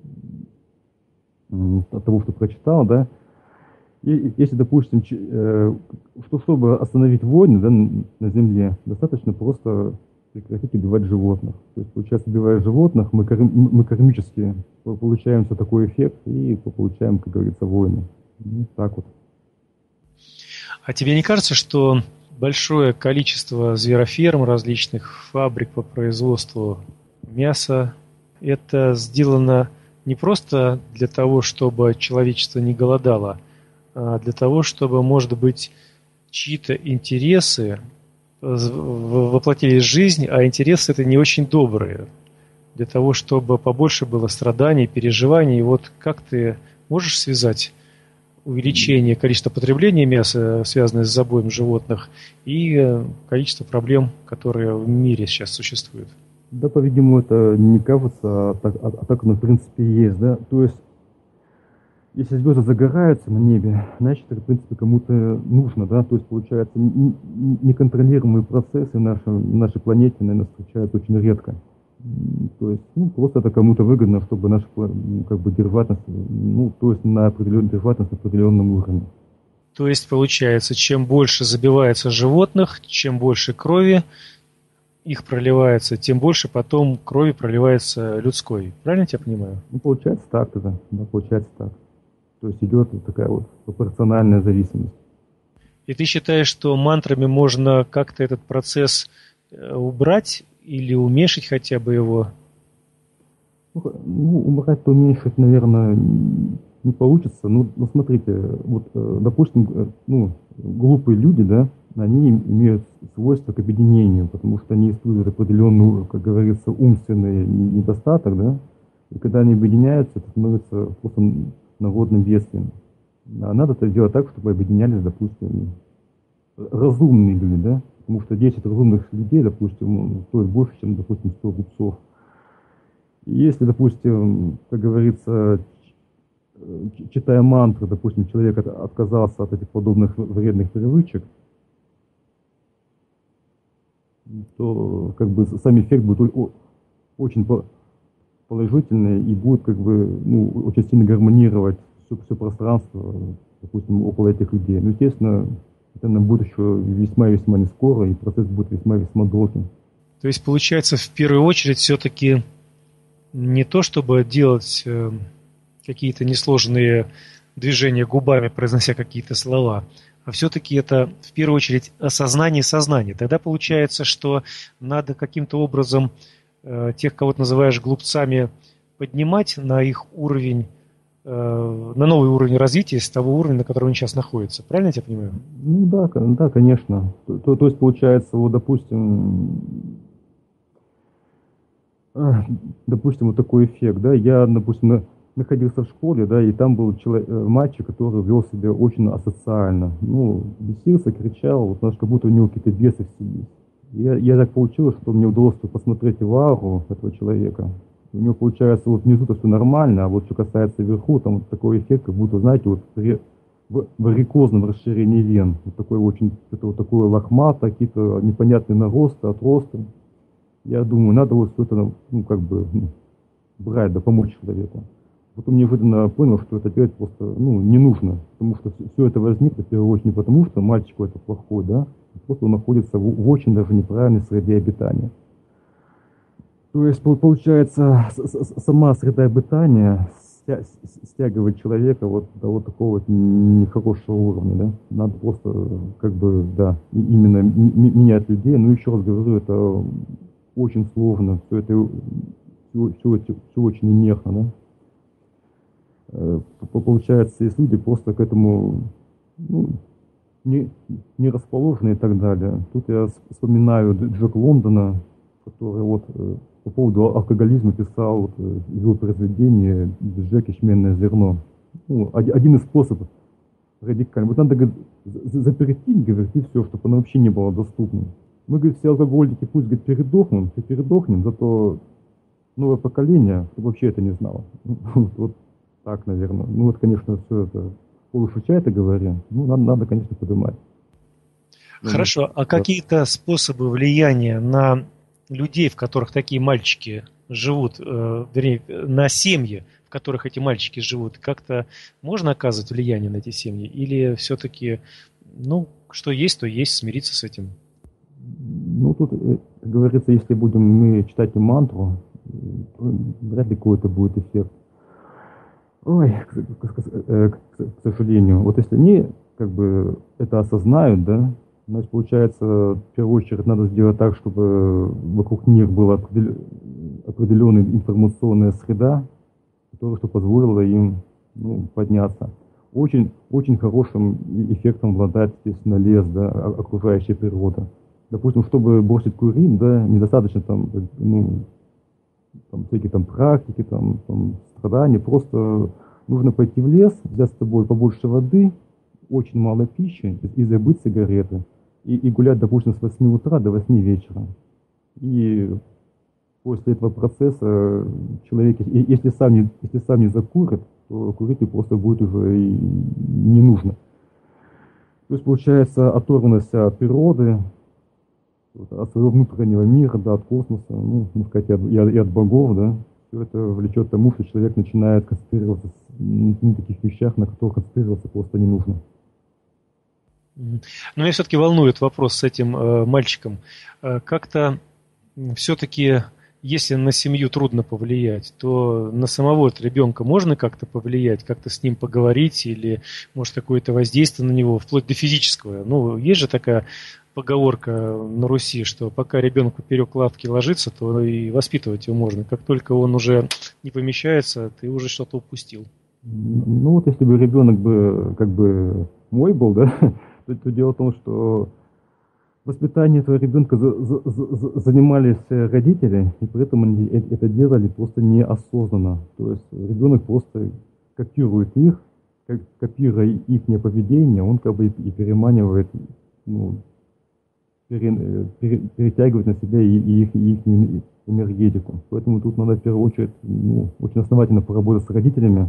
от того, что прочитал, да, и если, допустим, э, что, чтобы остановить войны, да, на Земле, достаточно просто прекратить убивать животных. То есть, получается, убивая животных, мы, карм, мы кармически получаем такой эффект и получаем, как говорится, войны. Ну, так вот. А тебе не кажется, что большое количество звероферм, различных фабрик по производству мяса, это сделано не просто для того, чтобы человечество не голодало, а для того, чтобы, может быть, чьи-то интересы воплотились в жизнь, а интересы это не очень добрые, для того, чтобы побольше было страданий, переживаний. И вот как ты можешь связать увеличение количества потребления мяса, связанное с забоем животных, и количество проблем, которые в мире сейчас существуют? Да, по-видимому, это не кажется, а так, а, а так оно в принципе есть, да. То есть, если звезды загораются на небе, значит, это, в принципе, кому-то нужно, да. То есть, получается, неконтролируемые процессы в нашей, в нашей планете, наверное, встречаются очень редко. То есть, ну, просто это кому-то выгодно, чтобы наша, как бы, держательность, ну, то есть, на определенную держательность на определенном уровне. То есть, получается, чем больше забивается животных, чем больше крови их проливается, тем больше потом крови проливается людской. Правильно я тебя понимаю? Ну, получается так тогда. Да, получается так. То есть идет такая вот пропорциональная зависимость. И ты считаешь, что мантрами можно как-то этот процесс убрать или уменьшить хотя бы его? Ну, убрать-то уменьшить, наверное, не получится. Ну, ну, смотрите, вот, допустим, ну, глупые люди, да, они имеют свойство к объединению, потому что они испытывают определенный, как говорится, умственный недостаток, да, и когда они объединяются, это становится просто народным бедствием. А надо это делать так, чтобы объединялись, допустим, разумные люди, да, потому что десять разумных людей, допустим, стоит больше, чем, допустим, сто глупцов. И если, допустим, как говорится, читая мантры, допустим, человек отказался от этих подобных вредных привычек, то как бы сам эффект будет очень положительный и будет как бы, ну, очень сильно гармонировать все, все пространство, допустим, около этих людей. Ну, естественно, это нам будет еще весьма-весьма не скоро, и процесс будет весьма-весьма долгим. То есть, получается, в первую очередь все-таки не то, чтобы делать э, какие-то несложные движения губами, произнося какие-то слова, а все-таки это в первую очередь осознание сознания. Тогда получается, что надо каким-то образом э, тех, кого ты называешь глупцами, поднимать на их уровень, э, на новый уровень развития с того уровня, на котором они сейчас находятся. Правильно я тебя понимаю? Ну да, да, конечно. То, то, то есть получается, вот, допустим, допустим, вот такой эффект, да, я, допустим, находился в школе, да, и там был человек, мальчик, который вел себя очень асоциально. Ну, бесился, кричал, вот, знаешь, как будто у него какие-то бесы в себе. Я, я так получилось, что мне удалось посмотреть в ауру этого человека. У него, получается, вот внизу-то все нормально, а вот что касается вверху, там вот такой эффект, как будто, знаете, вот при в варикозном расширении вен. Вот такой очень, это вот такое лохматое, какие-то непонятные наросты, отросты. Я думаю, надо вот все это, ну, как бы, ну, брать, да помочь человеку. Потом неожиданно понял, что это делать просто, ну, не нужно, потому что все это возникло, в первую очередь, не потому что мальчику это плохой, да, просто он находится в, в очень даже неправильной среде обитания. То есть, получается, сама среда обитания стягивает человека вот до вот такого вот нехорошего уровня, да. Надо просто, как бы, да, именно менять людей. Но еще раз говорю, это очень сложно, все это все, все, все очень инертно, да. Получается, есть люди просто к этому, ну, не, не расположены и так далее. Тут я вспоминаю Джека Лондона, который вот по поводу алкоголизма писал вот, его произведение «Джек ячменное зерно». Ну, один из способов радикальный. Вот надо, говорит, запретить, говорит, и все, чтобы оно вообще не было доступно. Мы, говорит, все алкоголики пусть, говорит, передохнем, передохнем, зато новое поколение вообще это не знало. Вот, вот так, наверное. Ну вот, конечно, все это полушутя это говоря, ну, надо, надо, конечно, поднимать. Хорошо, а какие-то способы влияния на людей, в которых такие мальчики живут, э, вернее, на семьи, в которых эти мальчики живут, как-то можно оказывать влияние на эти семьи? Или все-таки, ну, что есть, то есть, смириться с этим? Ну, тут, как говорится, если будем мы читать мантру, то вряд ли какой-то будет эффект. Ой, к, к, к, к сожалению. Вот если они, как бы, это осознают, да, значит, получается, в первую очередь надо сделать так, чтобы вокруг них была определенная информационная среда, которая что позволила им, ну, подняться. Очень, очень хорошим эффектом обладает, естественно, лес, да, окружающая природа. Допустим, чтобы бросить курить, да, недостаточно там, ну, там всякие там практики, там, там страдания, просто нужно пойти в лес, взять с собой побольше воды, очень мало пищи и забыть сигареты. И, и гулять, допустим, с восьми утра до восьми вечера. И после этого процесса человек, если сам не, если сам не закурит, то курить просто будет уже и не нужно. То есть получается оторванность от природы, от своего внутреннего мира, да, от космоса, ну, можно сказать, и от, и от, и от богов, да. Все это влечет к тому, что человек начинает концентрироваться на таких вещах, на которых концентрироваться просто не нужно. Но меня все-таки волнует вопрос с этим э, мальчиком. Э, как-то все-таки, если на семью трудно повлиять, то на самого ребенка можно как-то повлиять, как-то с ним поговорить или, может, какое-то воздействие на него, вплоть до физического. Ну, есть же такая поговорка на Руси, что пока ребенок поперек лавки ложится, то и воспитывать его можно. Как только он уже не помещается, ты уже что-то упустил. Ну вот если бы ребенок бы как бы мой был, да, то, то дело в том, что воспитанием этого ребенка за, за, за, занимались родители, и при этом они это делали просто неосознанно. То есть ребенок просто копирует их, как, копируя их поведение, он как бы и переманивает, ну, пере, пере, перетягивает на себя и, и их, и их энергетику. Поэтому тут надо в первую очередь, ну, очень основательно поработать с родителями.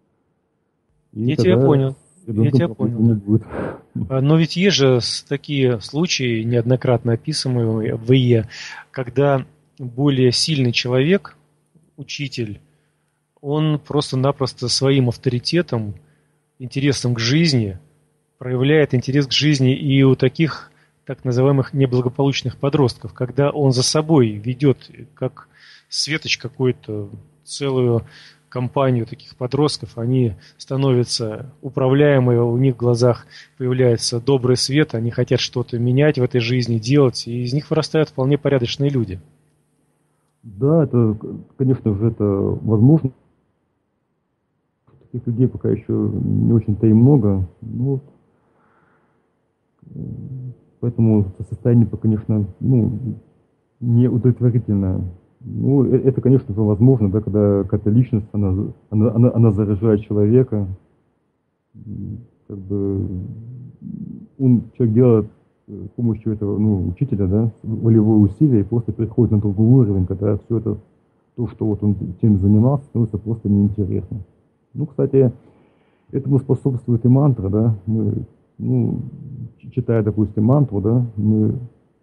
Я тебя понял. Я тебя понял. Но ведь есть же такие случаи, неоднократно описываемые в ИЕ, когда более сильный человек, учитель, он просто-напросто своим авторитетом, интересом к жизни, проявляет интерес к жизни и у таких так называемых неблагополучных подростков, когда он за собой ведет, как светоч какой-то, целую компанию таких подростков, они становятся управляемые, у них в глазах появляется добрый свет, они хотят что-то менять в этой жизни, делать, и из них вырастают вполне порядочные люди. Да, это, конечно же, это возможно. Таких людей пока еще не очень-то и много. Ну, поэтому состояние, конечно, ну, неудовлетворительное. Ну, это, конечно же, возможно, да, когда какая-то личность, она, она, она, она заражает человека, как бы он, человек делает с помощью этого, ну, учителя, да, волевое усилие и просто переходит на другой уровень, когда все это, то, что вот он чем занимался, становится просто неинтересно. Ну, кстати, этому способствует и мантра, да, мы, ну, читая, допустим, мантру, да, мы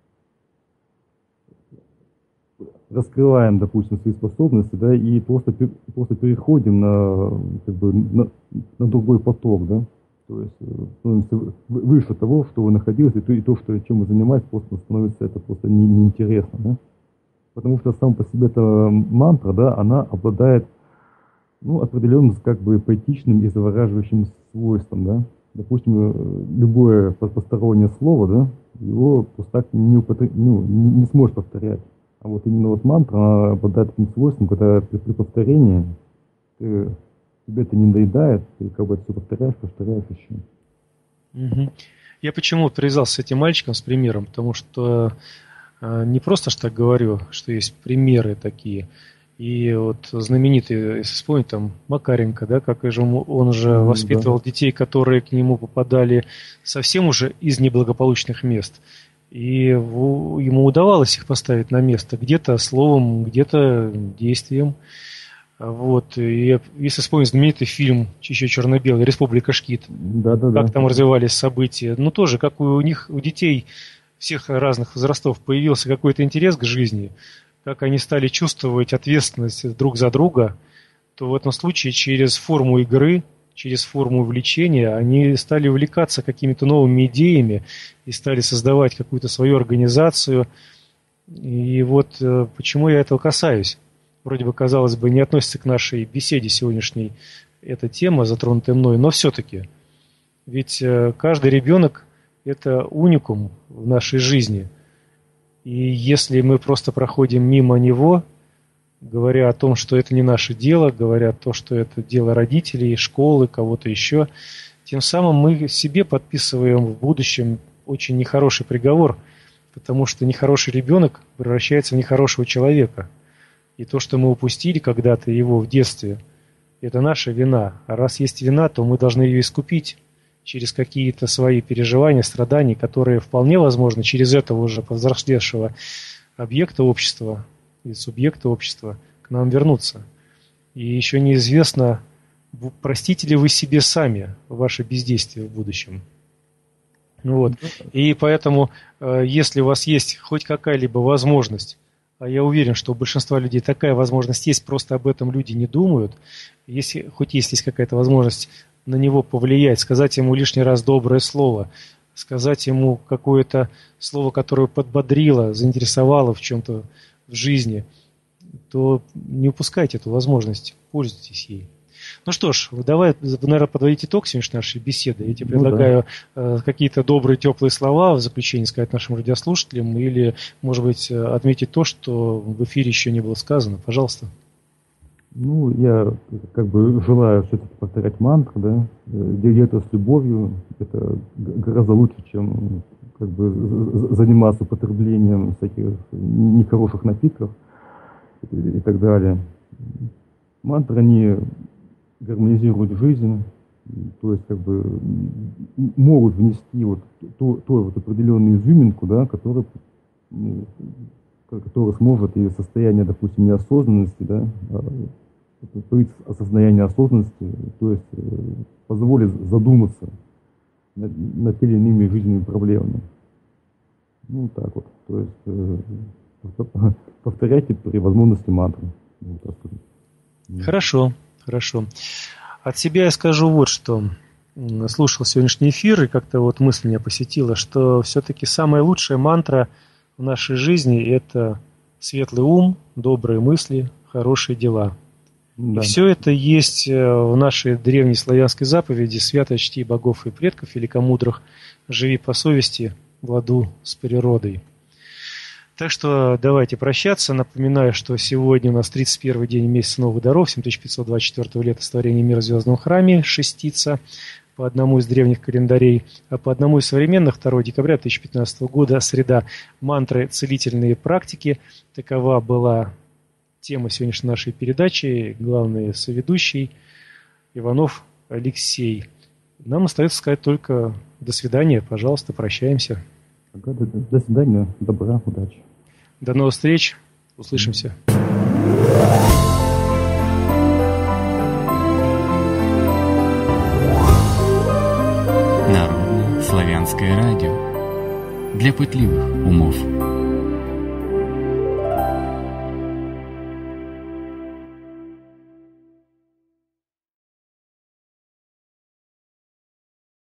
раскрываем, допустим, свои способности, да, и просто, просто переходим на, как бы, на, на другой поток, да, то есть становимся выше того, что вы находились, и то, и то, что, чем вы занимаетесь, просто становится это просто не, неинтересно, да, потому что сам по себе эта мантра, да, она обладает, ну, определенным, как бы, поэтичным и завораживающим свойством, да, допустим, любое постороннее слово, да, его просто так не, употреб... ну, не, не сможет повторять. А вот именно вот мантра, она обладает таким свойством, когда при, при повторении ты, тебе это не надоедает, ты как бы это все повторяешь, повторяешь еще. Угу. Я почему привязался с этим мальчиком, с примером, потому что э, не просто ж так говорю, что есть примеры такие. И вот знаменитый, если вспомнить, там, Макаренко, да, как же он же mm, воспитывал да. детей, которые к нему попадали совсем уже из неблагополучных мест. И ему удавалось их поставить на место, где-то словом, где-то действием. Вот. И если вспомнить знаменитый фильм, еще черно-белый, «Республика Шкит», да, да, как да. там развивались события, ну тоже, как у них, у детей всех разных возрастов появился какой-то интерес к жизни, как они стали чувствовать ответственность друг за друга, то в этом случае через форму игры, через форму увлечения они стали увлекаться какими-то новыми идеями и стали создавать какую-то свою организацию. И вот э, почему я этого касаюсь. Вроде бы, казалось бы, не относится к нашей беседе сегодняшней эта тема, затронутая мной, но все-таки. Ведь э, каждый ребенок – это уникум в нашей жизни. И если мы просто проходим мимо него, говоря о том, что это не наше дело, говоря о том, что это дело родителей, школы, кого-то еще, тем самым мы себе подписываем в будущем очень нехороший приговор, потому что нехороший ребенок превращается в нехорошего человека. И то, что мы упустили когда-то его в детстве, это наша вина. А раз есть вина, то мы должны ее искупить через какие-то свои переживания, страдания, которые вполне возможно через этого уже повзрослевшего объекта общества и субъекты общества к нам вернутся. И еще неизвестно, простите ли вы себе сами ваше бездействие в будущем. Ну вот. И поэтому, если у вас есть хоть какая-либо возможность, а я уверен, что у большинства людей такая возможность есть, просто об этом люди не думают, если, хоть есть, есть какая-то возможность на него повлиять, сказать ему лишний раз доброе слово, сказать ему какое-то слово, которое подбодрило, заинтересовало в чем-то в жизни, то не упускайте эту возможность, пользуйтесь ей. Ну что ж, давай, наверное, подводить итог сегодняшней нашей беседы. Я тебе ну, предлагаю да. какие-то добрые, теплые слова в заключение сказать нашим радиослушателям или, может быть, отметить то, что в эфире еще не было сказано. Пожалуйста. Ну, я как бы желаю все-таки повторять мантры, да, делать это с любовью. Это гораздо лучше, чем как бы заниматься употреблением всяких нехороших напитков и так далее. Мантры, они гармонизируют жизнь, то есть как бы могут внести вот ту, ту вот определенную изюминку, да, которая, которая сможет и состояние, допустим, неосознанности, да, осознание осознанности, то есть позволит задуматься над, над теми или иными жизненными проблемами. Ну, так вот. То есть повторяйте при возможности мантры. Хорошо. Хорошо. От себя я скажу вот что. Слушал сегодняшний эфир, и как-то вот мысль меня посетила, что все-таки самая лучшая мантра в нашей жизни – это светлый ум, добрые мысли, хорошие дела. Да. И все это есть в нашей древней славянской заповеди «Свято чти богов и предков, великомудрых, живи по совести, в ладу с природой». Так что давайте прощаться. Напоминаю, что сегодня у нас тридцать первый день месяца новых даров, семь тысяч пятьсот двадцать четвёртого лета сотворения мира в Звездном храме, шестица по одному из древних календарей, а по одному из современных второго декабря две тысячи пятнадцатого года, среда, мантры «Целительные практики». Такова была тема сегодняшней нашей передачи. Главный соведущий Иванов Алексей. Нам остается сказать только до свидания. Пожалуйста, прощаемся. До, до свидания. Добра, удачи. До новых встреч. Услышимся. Народное славянское радио. Для пытливых умов.